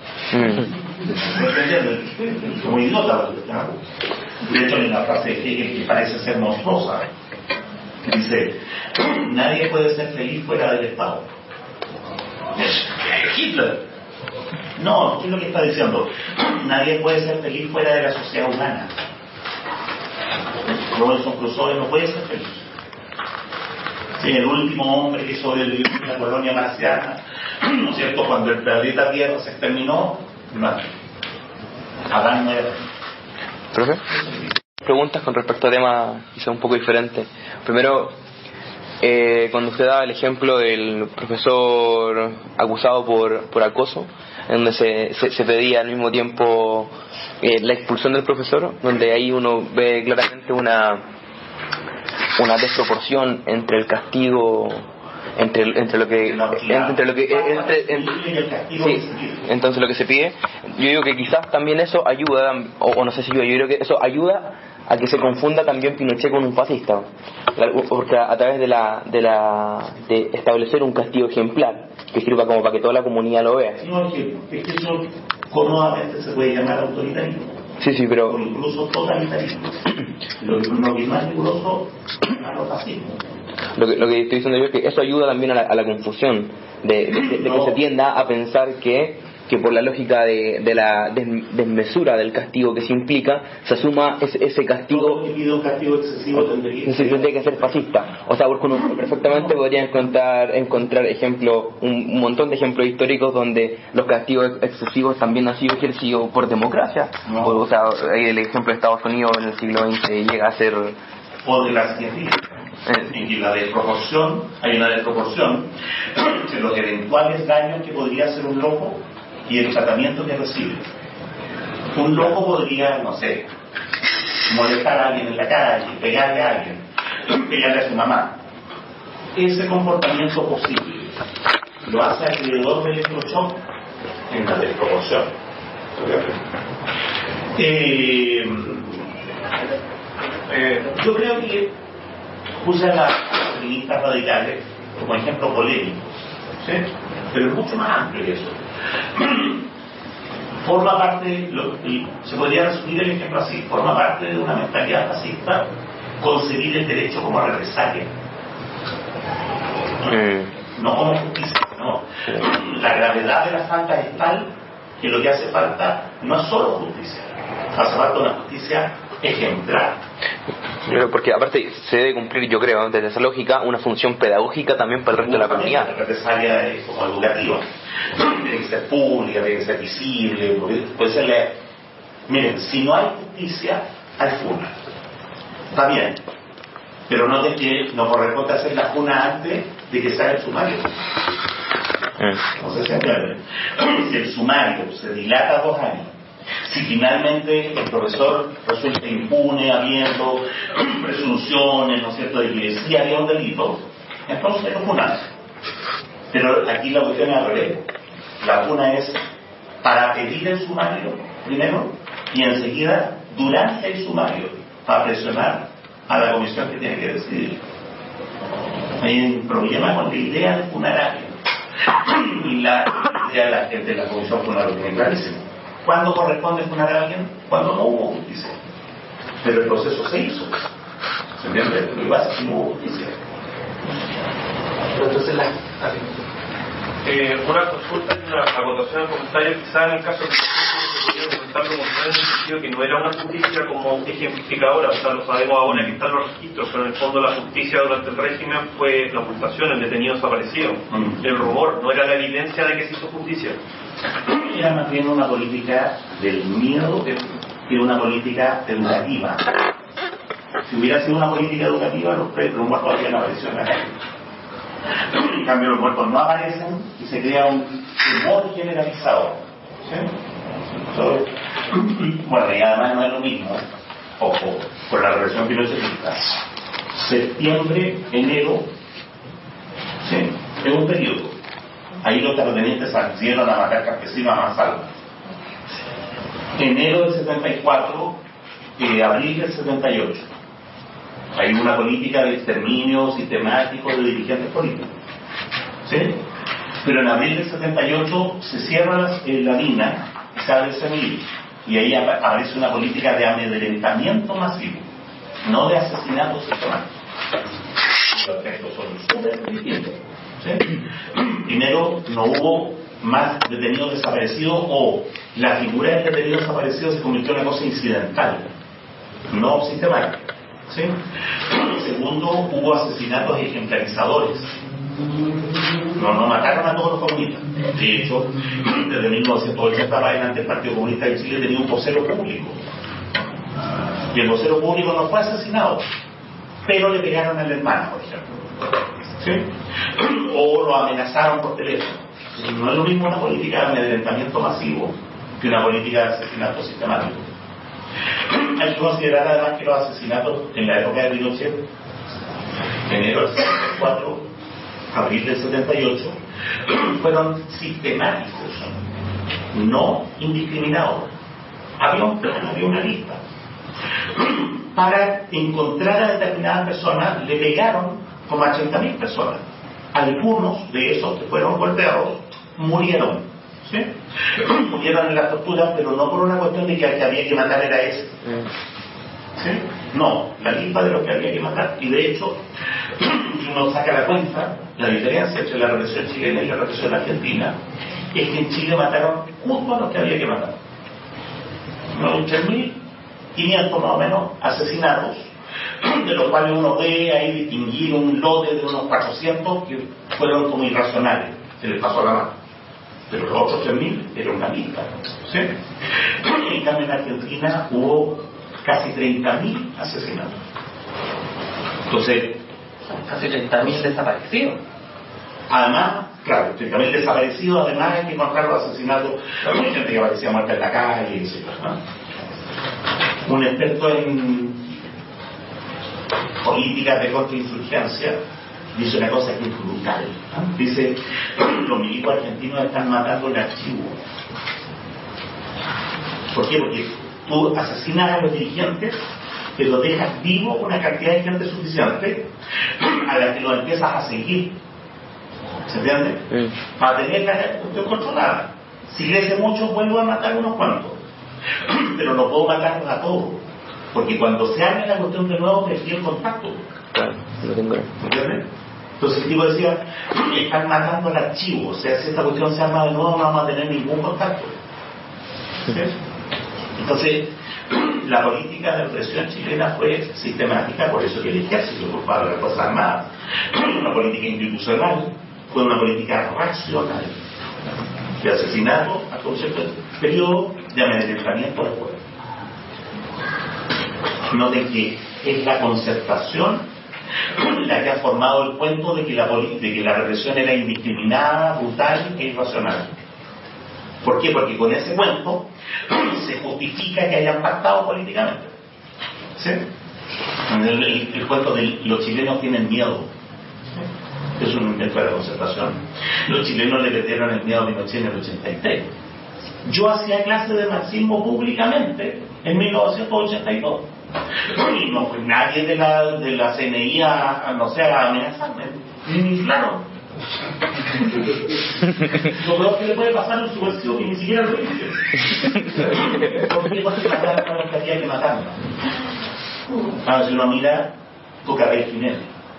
Es como idiota. De hecho, en la frase de Hegel que parece ser monstruosa, dice: nadie puede ser feliz fuera del Estado. Hitler. No, ¿qué es lo que está diciendo? Nadie puede ser feliz fuera de la sociedad humana. Robinson Crusoe no puede ser feliz. Sí, el último hombre que sobrevivió en la colonia marciana, ¿no es cierto? Cuando el planeta Tierra se exterminó, no. Adán no era. ¿Profe? Preguntas con respecto a temas quizá un poco diferentes. Primero, cuando usted daba el ejemplo del profesor acusado por acoso, en donde se pedía al mismo tiempo la expulsión del profesor, donde ahí uno ve claramente una desproporción entre el castigo, entre lo que entonces lo que se pide. Yo digo que quizás también eso ayuda, o no sé si yo creo que eso ayuda a que se confunda también Pinochet con un fascista, porque a través de establecer un castigo ejemplar que sirva como para que toda la comunidad lo vea. No, es que eso cómodamente se puede llamar autoritarismo. Sí, pero... o incluso totalitarismo. Lo que más riguroso es lo fascismo. Lo que estoy diciendo yo es que eso ayuda también a la confusión de que se tienda a pensar que que por la lógica de la desmesura del castigo que se implica, se asuma ese castigo. Todo que pide un castigo excesivo tendría que ser fascista. O sea, porque uno perfectamente podría encontrar ejemplos, un montón de ejemplos históricos donde los castigos excesivos también han sido ejercidos por democracia. No. O sea, el ejemplo de Estados Unidos en el siglo XX llega a ser... O de la científica, en que hay una desproporción entre los eventuales daños que podría hacer un loco y el tratamiento que recibe. Un loco podría, no sé, molestar a alguien en la calle, pegarle a alguien, pegarle a su mamá. Ese comportamiento posible lo hace alrededor del electroshock en la desproporción. Yo creo que puse a las feministas radicales como ejemplo polémico, ¿sí? Pero es mucho más amplio que eso. Forma parte, y se podría resumir el ejemplo así, forma parte de una mentalidad fascista concebir el derecho como represalia, no como justicia, no. La gravedad de las faltas es tal que lo que hace falta no es solo justicia, hace falta una justicia ejemplar. Porque aparte se debe cumplir, yo creo, desde esa lógica, una función pedagógica también para el resto de la comunidad. La represalia es como educativa, tiene que ser pública, tiene que ser visible, puede ser. Miren, si no hay justicia, hay funa. Está bien, pero no corresponde hacer la funa antes de que se haga el sumario. No sé si entienden. Si el sumario se dilata 2 años, si finalmente el profesor resulta impune, habiendo presunciones, ¿no es cierto?, de que sí había un delito, entonces no funamos. Pero aquí la cuestión es al revés. La funa es para pedir el sumario primero y enseguida durante el sumario para presionar a la comisión que tiene que decidir. Hay un problema con la idea de funar a alguien. Y la idea de la gente de la comisión funar lo tiene clarísimo. ¿Cuándo corresponde funar a alguien? Cuando no hubo justicia. Pero el proceso se hizo. ¿Se entiende? Lo que pasa es que no hubo justicia. Pero entonces una consulta y una acotación al comentario, quizá en el caso de que se podría comentar lo contrario, en el sentido que no era una justicia como ejemplificadora, o sea, lo sabemos ahora que están los registros, pero en el fondo la justicia durante el régimen fue la ocultación, el detenido desaparecido, el rumor, no era la evidencia de que se hizo justicia. Era más bien una política del miedo que una política educativa. Si hubiera sido una política educativa, los muertos habrían aparecido en la calle. En cambio, los muertos no aparecen y se crea un temor generalizado. ¿Sí? Bueno, y además no es lo mismo, ojo, por la represión pinochetista. Septiembre, enero, ¿sí?, es un periodo. Ahí los terratenientes salieron a matar campesinos a mansalva. Enero del 74, abril del 78. Hay una política de exterminio sistemático de dirigentes políticos. ¿Sí? Pero en abril del 78 se cierra la mina y se abre el semillero. Y ahí aparece una política de amedrentamiento masivo, no de asesinatos sistemáticos. Los efectos son súper distintos. ¿Sí? Primero, no hubo más detenidos desaparecidos, o la figura del detenido desaparecido se convirtió en una cosa incidental, no sistemática. ¿Sí? Segundo, hubo asesinatos ejemplarizadores. No mataron a todos los comunistas. De hecho, desde 1980 para adelante el Partido Comunista de Chile tenía un vocero público. Y el vocero público no fue asesinado, pero le pegaron al hermano, por ejemplo. ¿Sí? O lo amenazaron por teléfono. No es lo mismo una política de amedrentamiento masivo que una política de asesinato sistemático. Hay que considerar además que los asesinatos en la época de Pinochet, enero del 74, abril del 78, fueron sistemáticos, no indiscriminados. Había un plan, había una lista. Para encontrar a determinadas personas le pegaron como a 80.000 personas. Algunos de esos que fueron golpeados murieron. ¿Sí? Murieron en las torturas, pero no por una cuestión de que al que había que matar era ese. ¿Sí? No, la lista de los que había que matar. Y de hecho, si uno saca la cuenta, la diferencia entre la represión chilena y la represión argentina es que en Chile mataron justo a los que había que matar. Unos 3.500 más o menos asesinatos, de los cuales uno ve ahí distinguir un lote de unos 400 que fueron como irracionales, se les pasó la mano. Pero los otros 3.000 eran una lista, ¿sí? En cambio en Argentina hubo casi 30.000 asesinatos. Entonces, casi 30.000 desaparecidos. Además, claro, 30.000 desaparecidos, además hay que encontrar los asesinatos, hay gente que aparecía muerta en la calle, etc. Un experto en políticas de contrainsurgencia dice una cosa que es brutal, ¿no? Dice, los milicos argentinos están matando en archivo. ¿Por qué? Porque tú asesinas a los dirigentes, te los dejas vivos con una cantidad de gente suficiente a la que los empiezas a seguir. ¿Se entiende? Para tener la cuestión controlada. Si crece mucho, vuelvo a matar unos cuantos. Pero no puedo matar a todos. Porque cuando se arme la cuestión de nuevo, perdí el contacto. Claro, lo tengo. ¿Entiendes? Entonces el tipo decía, están matando el archivo. O sea, si esta cuestión se arma de nuevo, no vamos a tener ningún contacto. ¿Sí? Entonces, la política de represión chilena fue sistemática, por eso que el ejército es culpable de las Fuerzas Armadas. Una política institucional, fue una política racional de asesinato hasta un cierto periodo de amedrentamiento del pueblo. Noten que es la concertación la que ha formado el cuento de que la represión era indiscriminada, brutal e irracional. ¿Por qué? Porque con ese cuento se justifica que hayan pactado políticamente. ¿Sí? El cuento de los chilenos tienen miedo. Es un invento de la concertación. Los chilenos le metieron el miedo a Pinochet en el 83. Yo hacía clase de marxismo públicamente en 1982. Y no fue nadie de la CNI a amenazarme. Ni claro. Lo peor que le puede pasar en su versión que ni siquiera lo dice. Porque no se mataron a los que había que matarlo. Ahora si uno mira tu cabeza final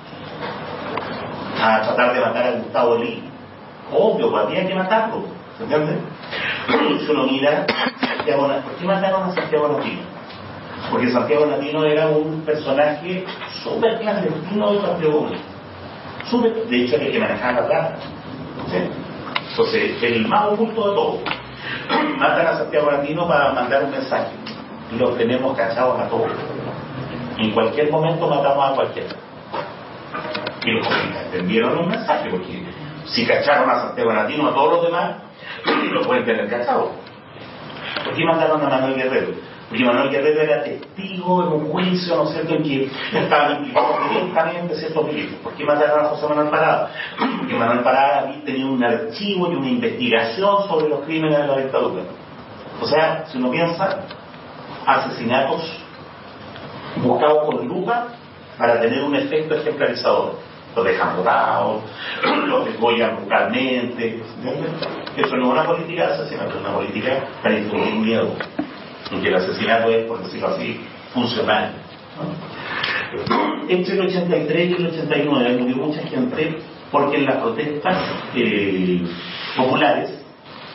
a tratar de matar a Gustavo Lee, obvio, pues había que matarlo, ¿se entiende? Si uno mira Santiago, ¿por qué mataron a Santiago Latino? Porque Santiago Latino era un personaje súper clandestino del Partido Comunista. De hecho, era el que manejaba la plata. ¿Sí? Entonces, el más oculto de todo. Matan a Santiago Latino para mandar un mensaje. Y los tenemos cachados a todos. En cualquier momento matamos a cualquiera. Y los comunistas entendieron un mensaje, porque si cacharon a Santiago Latino, a todos los demás, lo pueden tener cachados. ¿Por qué mataron a Manuel Guerrero? Porque Manuel Guerrero era testigo en un juicio, ¿no es cierto?, en que estaban implicados directamente ciertos delitos. ¿Por qué mataron a José Manuel Parada? Porque Manuel Parada tenía un archivo y una investigación sobre los crímenes de la dictadura. O sea, si uno piensa, asesinatos buscados con lupa para tener un efecto ejemplarizador. Los dejan botados, los desgollan brutalmente. Eso no es una política de asesinato, es una política para infundir miedo. Aunque el asesinato es, por decirlo así, funcional. Entre el 83 y el 89 murió mucha gente porque en las protestas populares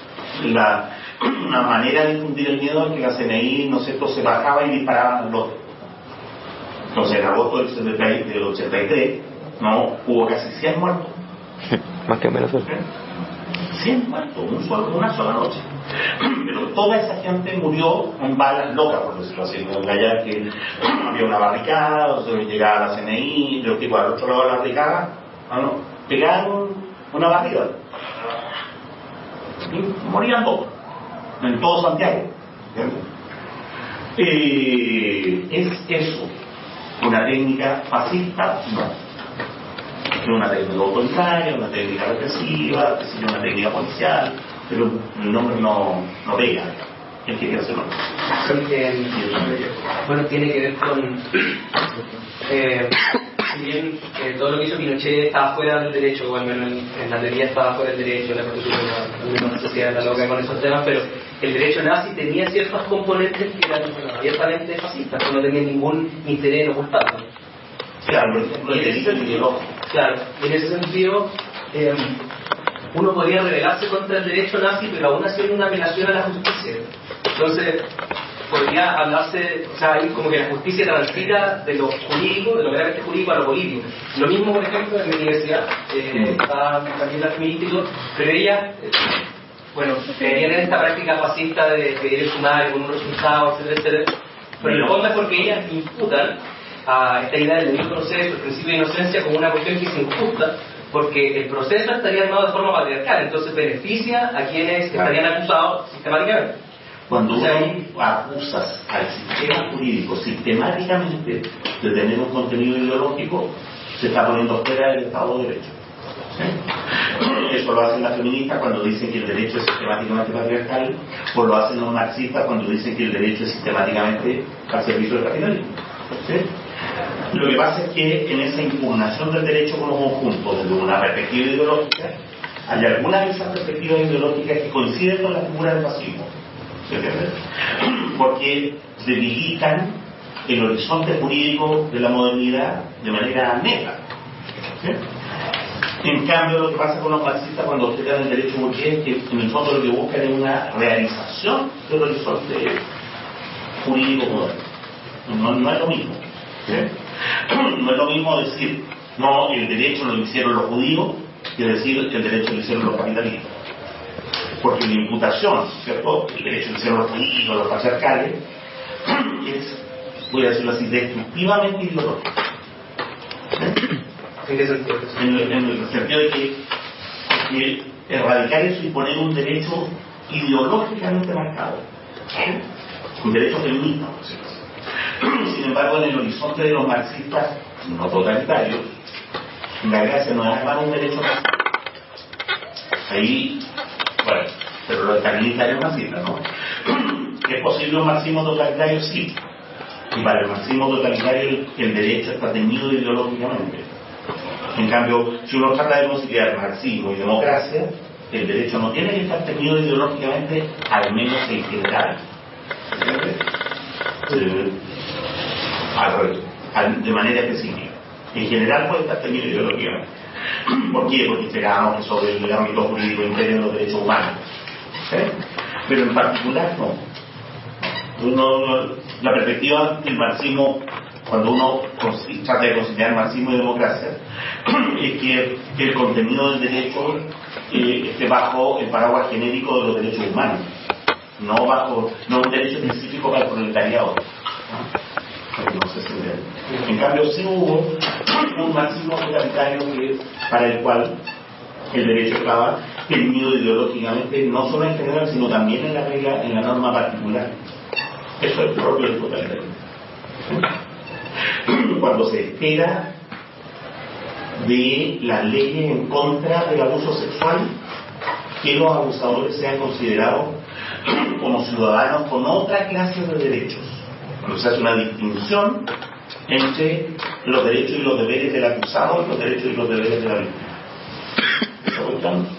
una manera de infundir el miedo es que la CNI, ¿no es cierto?, se bajaba y disparaba al lote. Entonces en agosto del 83 no hubo casi 100 muertos. Más que menos. 100 muertos, una sola noche. Pero toda esa gente murió en balas locas, por decirlo así. Allá que había una barricada, o sea, llegaba la CNI, los tipos al otro lado de la barricada, pegaban una barrida. Y morían todos, en todo Santiago. ¿Es eso una técnica fascista? No. Es una técnica autoritaria, una técnica represiva, una técnica policial, pero el nombre no pega. El que quiere hacerlo. Bueno, tiene que ver con si bien todo lo que hizo Pinochet estaba fuera del derecho, o al menos en la teoría estaba fuera del derecho, la constitución, la sociedad está loca con esos temas, pero el derecho nazi tenía ciertos componentes que eran abiertamente fascistas, que no tenían ningún interés en ocultarlo. Claro, por ejemplo, el delito ideológico. Claro, en ese sentido, uno podría rebelarse contra el derecho nazi, pero aún haciendo una apelación a la justicia. Entonces, podría hablarse, o sea, hay como que la justicia transita de lo jurídico, de lo meramente jurídico a lo político. Lo mismo, por ejemplo, en mi universidad, está también la feminista, pero ella, bueno, tenían esta práctica fascista de querer sumar con un resultado, etcétera, etcétera. Pero en el fondo es porque ellas imputan a esta idea del debido proceso, el principio de inocencia, como una cuestión que es injusta, porque el proceso estaría armado de forma patriarcal, entonces beneficia a quienes estarían acusados sistemáticamente. Cuando uno acusas al sistema jurídico sistemáticamente de tener un contenido ideológico, se está poniendo fuera del Estado de Derecho. ¿Sí? Eso lo hacen las feministas cuando dicen que el derecho es sistemáticamente patriarcal, o lo hacen los marxistas cuando dicen que el derecho es sistemáticamente al servicio del capitalismo. ¿Sí? Lo que pasa es que en esa impugnación del derecho como conjunto, desde una perspectiva ideológica, hay algunas de esas perspectivas ideológicas que coinciden con la figura del fascismo. ¿Entiendes? Porque debilitan el horizonte jurídico de la modernidad de manera neta. ¿Sí? En cambio, lo que pasa con los marxistas cuando estudian el derecho burgués es que en el fondo lo que buscan es una realización del horizonte jurídico moderno. No es lo mismo. ¿Sí? No es lo mismo decir, no, el derecho lo hicieron los judíos, que decir el derecho lo hicieron los capitalistas. Porque la imputación, ¿cierto? El derecho lo hicieron los políticos, los patriarcales, es, voy a decirlo así, destructivamente ideológico. ¿Sí? ¿En qué sentido? En el sentido de que erradicar eso y poner un derecho ideológicamente marcado. ¿Sí? Un derecho feminista, por decirlo así. Sin embargo, en el horizonte de los marxistas no totalitarios, la gracia no es armar un derecho marxista. Ahí, bueno, pero los totalitarios marxistas, ¿no? ¿Es posible un marxismo totalitario? Sí. Y para el marxismo totalitario el derecho está teñido ideológicamente. En cambio, si uno trata de conciliar marxismo y democracia, el derecho no tiene que estar teñido ideológicamente, al menos en general. De manera específica. En general puede estar teñido ideológicamente. ¿Por qué? Porque esperábamos que sobre el ámbito jurídico imperen los derechos humanos. Pero en particular no. La perspectiva del marxismo, cuando uno trata de conciliar marxismo y democracia, es que el contenido del derecho esté bajo el paraguas genérico de los derechos humanos, no un derecho específico para el proletariado. No sé si en cambio sí hubo un marxismo totalitario para el cual el derecho estaba teñido ideológicamente, no solo en general, sino también en la regla, en la norma particular. Eso es propio del totalitarismo. Cuando se espera de las leyes en contra del abuso sexual, que los abusadores sean considerados como ciudadanos con otra clase de derechos. Cuando se hace una distinción entre los derechos y los deberes del acusado y los derechos y los deberes de la víctima. ¿Está cuestión?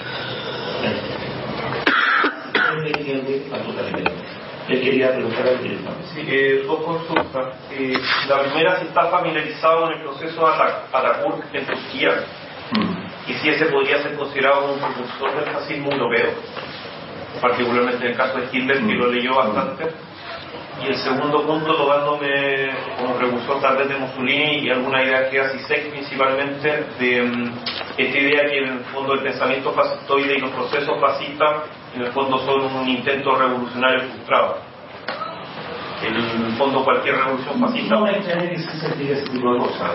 Él quería preguntar al director. Sí, dos consultas. La primera, si está familiarizado en el proceso de Atatürk en Turquía, y si ese podría ser considerado como un precursor del fascismo europeo, particularmente en el caso de Hitler, que lo leyó bastante. Y el segundo punto, tomándome como precursor tal vez de Mussolini y alguna idea que hace Zizek principalmente, de esta idea que en el fondo el pensamiento fascistoide y los procesos fascistas en el fondo son un intento revolucionario frustrado. En el fondo cualquier revolución fascista... No me extraña que Zizek diga ese tipo de cosas.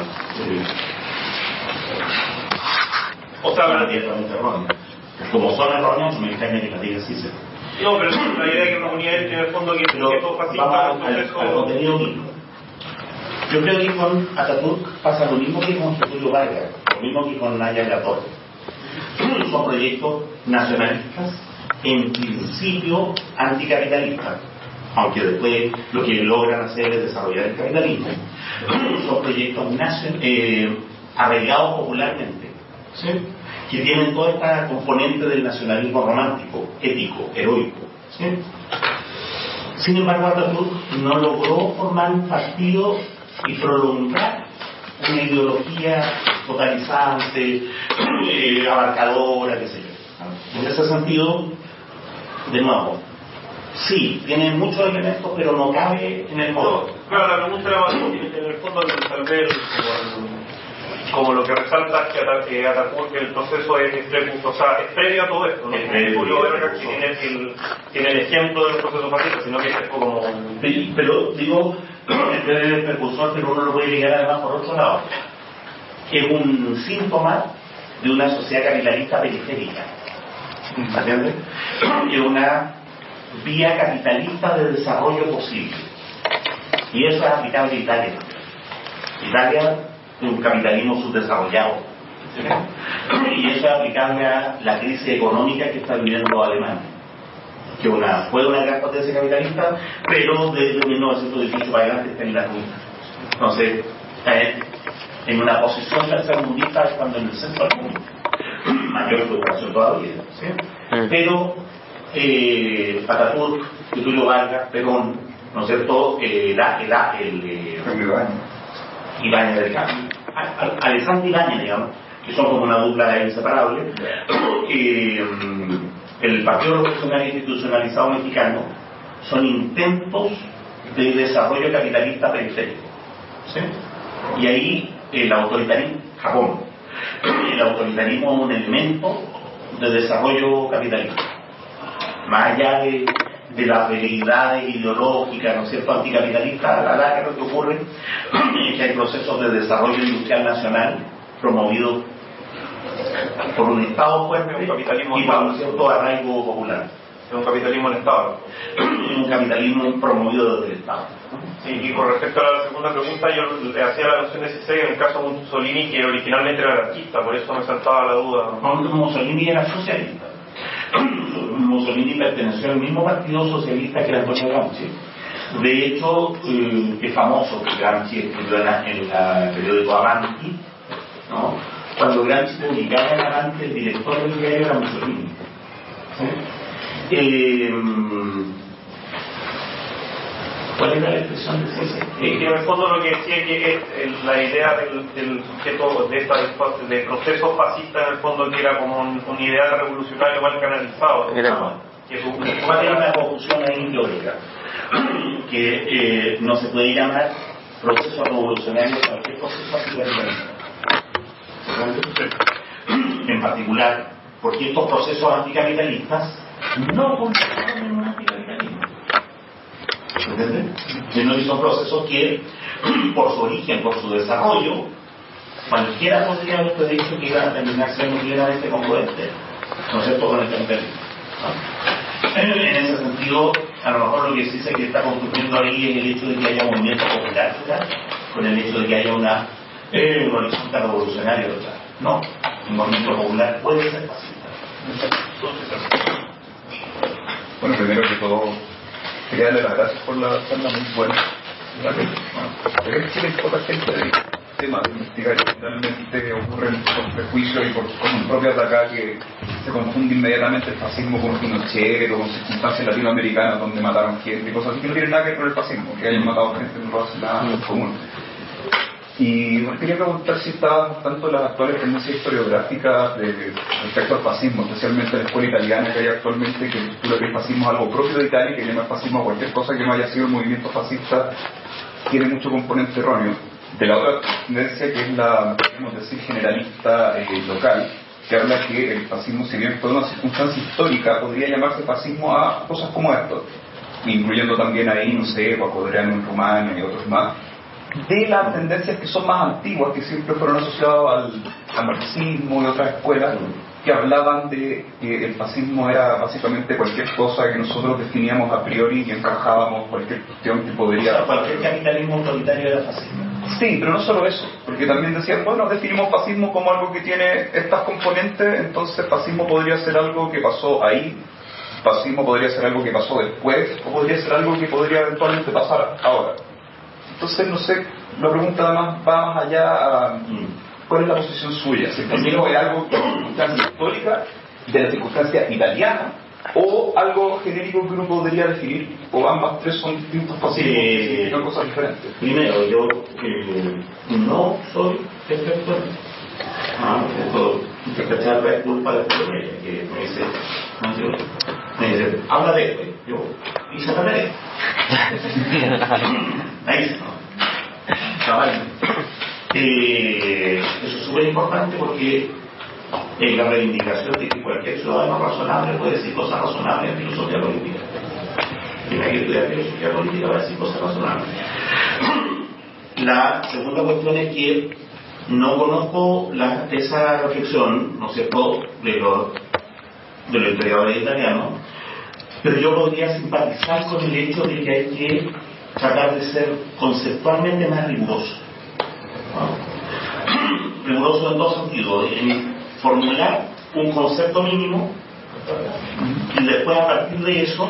O sea, abiertamente erróneas. Como son erróneas, me extraña que las diga Zizek. No, pero la idea que proponía él, que en el fondo que el proceso fascista... Vamos al contenido mismo. Yo creo que con Atatürk pasa lo mismo que con Getúlio Vargas, lo mismo que con Naya Latorre. Son proyectos nacionalistas, en principio anticapitalistas, aunque después lo que logran hacer es desarrollar el capitalismo. Son proyectos arraigados popularmente, ¿sí? Que tienen toda esta componente del nacionalismo romántico, épico, heroico, ¿sí? Sin embargo, Atatürk no logró formar un partido y prolongar una ideología totalizante, abarcadora, qué sé yo. En ese sentido, de nuevo, sí, tiene muchos elementos, pero no cabe en el modo. Claro, la pregunta era más, en el fondo, tal vez, como lo que resalta es que Ataturk, el proceso es previo a todo esto, no es Julio Berger que tiene el ejemplo del proceso fascista, sino que es como... Sí, pero digo, el precursor, pero uno lo puede llegar además por otro lado. Es un síntoma de una sociedad capitalista periférica. ¿Entiendes? Es una vía capitalista de desarrollo posible. Y eso es aplicable a Italia. Italia es un capitalismo subdesarrollado. ¿Sí? Y eso es aplicable a la crisis económica que está viviendo los alemanes. Que fue una gran potencia capitalista, pero desde 1918 para adelante está en la ruina. Entonces, en una posición tercermundista estando en el centro del mundo. Mayor preocupación todavía. ¿Sí? Pero Ataturk, Getúlio Vargas, Perón, ¿no es cierto? Ibáñez del Campo, Alessandro Ibáñez, digamos, que son como una dupla inseparable. El Partido Revolucionario Institucionalizado Mexicano son intentos de desarrollo capitalista periférico. ¿Sí? Y ahí el autoritarismo, Japón, el autoritarismo es un elemento de desarrollo capitalista. Más allá de las veleidades ideológicas, ¿no es cierto?, anticapitalistas, a la larga lo que ocurre es que hay procesos de desarrollo industrial nacional promovidos por un Estado fuerte un capitalismo y por un cierto arraigo popular. Es un capitalismo en Estado. Es un capitalismo promovido desde el Estado. Y con respecto a la segunda pregunta, yo le hacía la alusión necesaria en el caso de Mussolini, que originalmente era anarquista, por eso me saltaba la duda. Mussolini era socialista. Mussolini perteneció al mismo partido socialista que era Antonio Gramsci. De hecho, es famoso que Gramsci escribió en el periódico Avanti, ¿no? Cuando Gramsci publicaba en Avanti, el director del diario era Mussolini. ¿Sí? ¿Cuál era la expresión de ese? En el fondo lo que decía que es la idea del sujeto de proceso fascista, en el fondo que era como un ideal revolucionario mal canalizado. ¿Cuál era la confusión ahí lógica? Que no se puede llamar proceso revolucionario cualquier proceso anticapitalista. En particular, porque estos procesos anticapitalistas no consisten en un anticapitalismo. ¿Entiendes? Sino que son procesos que, por su origen, por su desarrollo, cualquiera podría haber dicho que iban a terminar siendo plenamente congruentes, ¿no es cierto?, con el capitalismo. En ese sentido, a lo mejor lo que sí se que está construyendo ahí es el hecho de que haya movimiento popular, ¿verdad?, con el hecho de que haya un horizonte revolucionario detrás. No, un movimiento popular puede ser fascista. Bueno, primero que todo, quería darle las gracias por la charla muy buena. Pero es que hay poca gente de temas de investigar y finalmente ocurren por prejuicios y por cosas propias de acá que se confunde inmediatamente el fascismo con Pinochet o con circunstancias latinoamericanas donde mataron gente y cosas así que no tienen nada que ver con el fascismo, que hayan matado gente no lo hace nada en común. Y quería preguntar si estaban tanto las actuales tendencias historiográficas respecto al fascismo, especialmente la escuela italiana que hay actualmente, que postula que el fascismo es algo propio de Italia y que llama fascismo a cualquier cosa que no haya sido el movimiento fascista, tiene mucho componente erróneo. De la otra tendencia, que es la, podemos decir, generalista local, que habla que el fascismo, si bien fue una circunstancia histórica, podría llamarse fascismo a cosas como esto, incluyendo también ahí, no sé, a Codreanu en Rumania y otros más, de las tendencias que son más antiguas, que siempre fueron asociadas al marxismo y otras escuelas, que hablaban de que el fascismo era básicamente cualquier cosa que nosotros definíamos a priori y encajábamos cualquier cuestión que podría... O sea, cualquier capitalismo autoritario era fascismo. Sí, pero no solo eso, porque también decían, bueno, definimos fascismo como algo que tiene estas componentes, entonces fascismo podría ser algo que pasó ahí, fascismo podría ser algo que pasó después, o podría ser algo que podría eventualmente pasar ahora. Entonces, no sé, la pregunta además va más allá a cuál es la posición suya, si el fascismo es algo de la circunstancia histórica, de la circunstancia italiana, o algo genérico que uno podría definir, o ambas tres son distintos fascismos que significan cosas diferentes. Primero, yo no soy experto Esto, interpretar la culpa de todo ella, que me dice, habla de esto, yo hice la tarea. Ahí está, ¿no? Chaval. Eso es súper importante porque en la reivindicación de que cualquier ciudadano razonable puede decir cosas razonables en filosofía política. Quien hay que estudiar filosofía política va a decir cosas razonables. La segunda cuestión es que no conozco esa reflexión, ¿no es cierto?, de los historiadores italianos, pero yo podría simpatizar con el hecho de que hay que tratar de ser conceptualmente más riguroso. ¿No? Riguroso en dos sentidos: en formular un concepto mínimo y después, a partir de eso,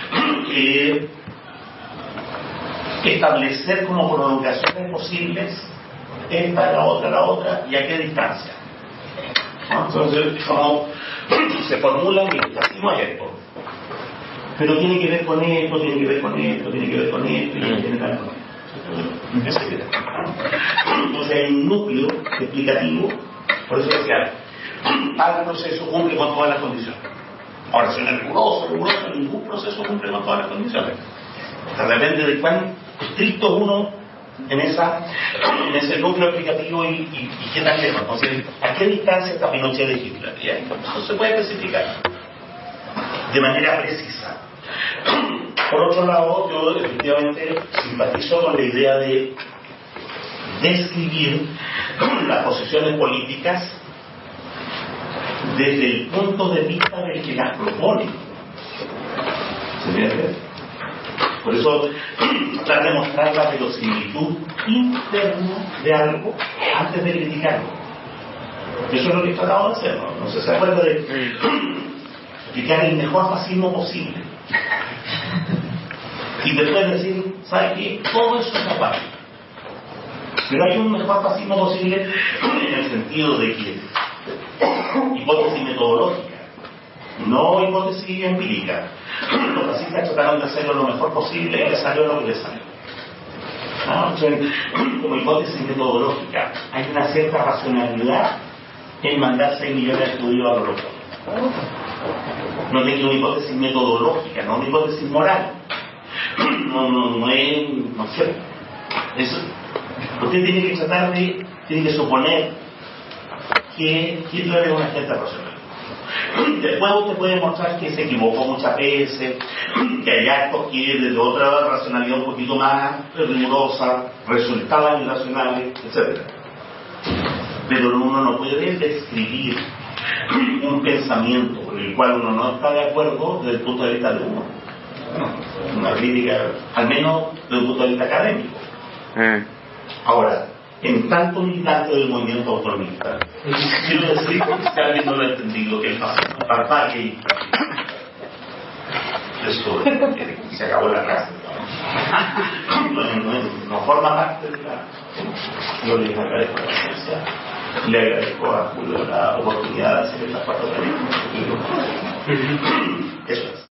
establecer como prolongaciones posibles esta, la otra, y a qué distancia. ¿No? Entonces, como se formula, así no es esto, pero tiene que ver con esto, tiene que ver con esto, tiene que ver con esto, y tiene que ver con esto. Entonces hay un núcleo explicativo, por eso decía, tal proceso cumple con todas las condiciones. Ahora, si no es riguroso, ningún proceso cumple con todas las condiciones. O sea, depende de cuán estricto uno en ese núcleo explicativo y qué tan lejos. Entonces, ¿a qué distancia está Pinochet de Hitler? Y ahí no se puede especificar de manera precisa. Por otro lado, yo efectivamente simpatizo con la idea de describir las posiciones políticas desde el punto de vista del que las propone. ¿Se entiende? Por eso, tratar de mostrar la verosimilitud interna de algo antes de criticarlo. Eso es lo que he tratado de hacer, ¿no? No sé si se acuerda de explicar el mejor fascismo posible. Y después decir, ¿sabe qué? Todo eso es aparte. Pero hay un mejor fascismo posible en el sentido de que hipótesis metodológica, no hipótesis empírica. Los fascistas trataron de hacerlo lo mejor posible y les salió lo que les salió. ¿No? Entonces, como hipótesis metodológica, hay una cierta racionalidad en mandar 6 millones de estudios a los locos. No es una hipótesis metodológica, no una hipótesis moral. No es cierto. Eso, usted tiene que tratar de, tiene que suponer que Hitler es una agente racional. Después usted puede mostrar que se equivocó muchas veces, que hay actos que desde otra racionalidad un poquito más rigurosa resultaban irracionales, etc. Pero uno no puede describir un pensamiento con el cual uno no está de acuerdo desde el punto de vista de uno. Una crítica, al menos desde un punto de vista académico. Ahora, en tanto militante del movimiento autonomista, quiero decir, si alguien no lo ha entendido, que el fascismo es barbarie y eso se acabó la clase. No forma parte de la... Yo les agradezco la presencia, le agradezco a Julio la oportunidad de hacer estas 4 tareas. Eso es.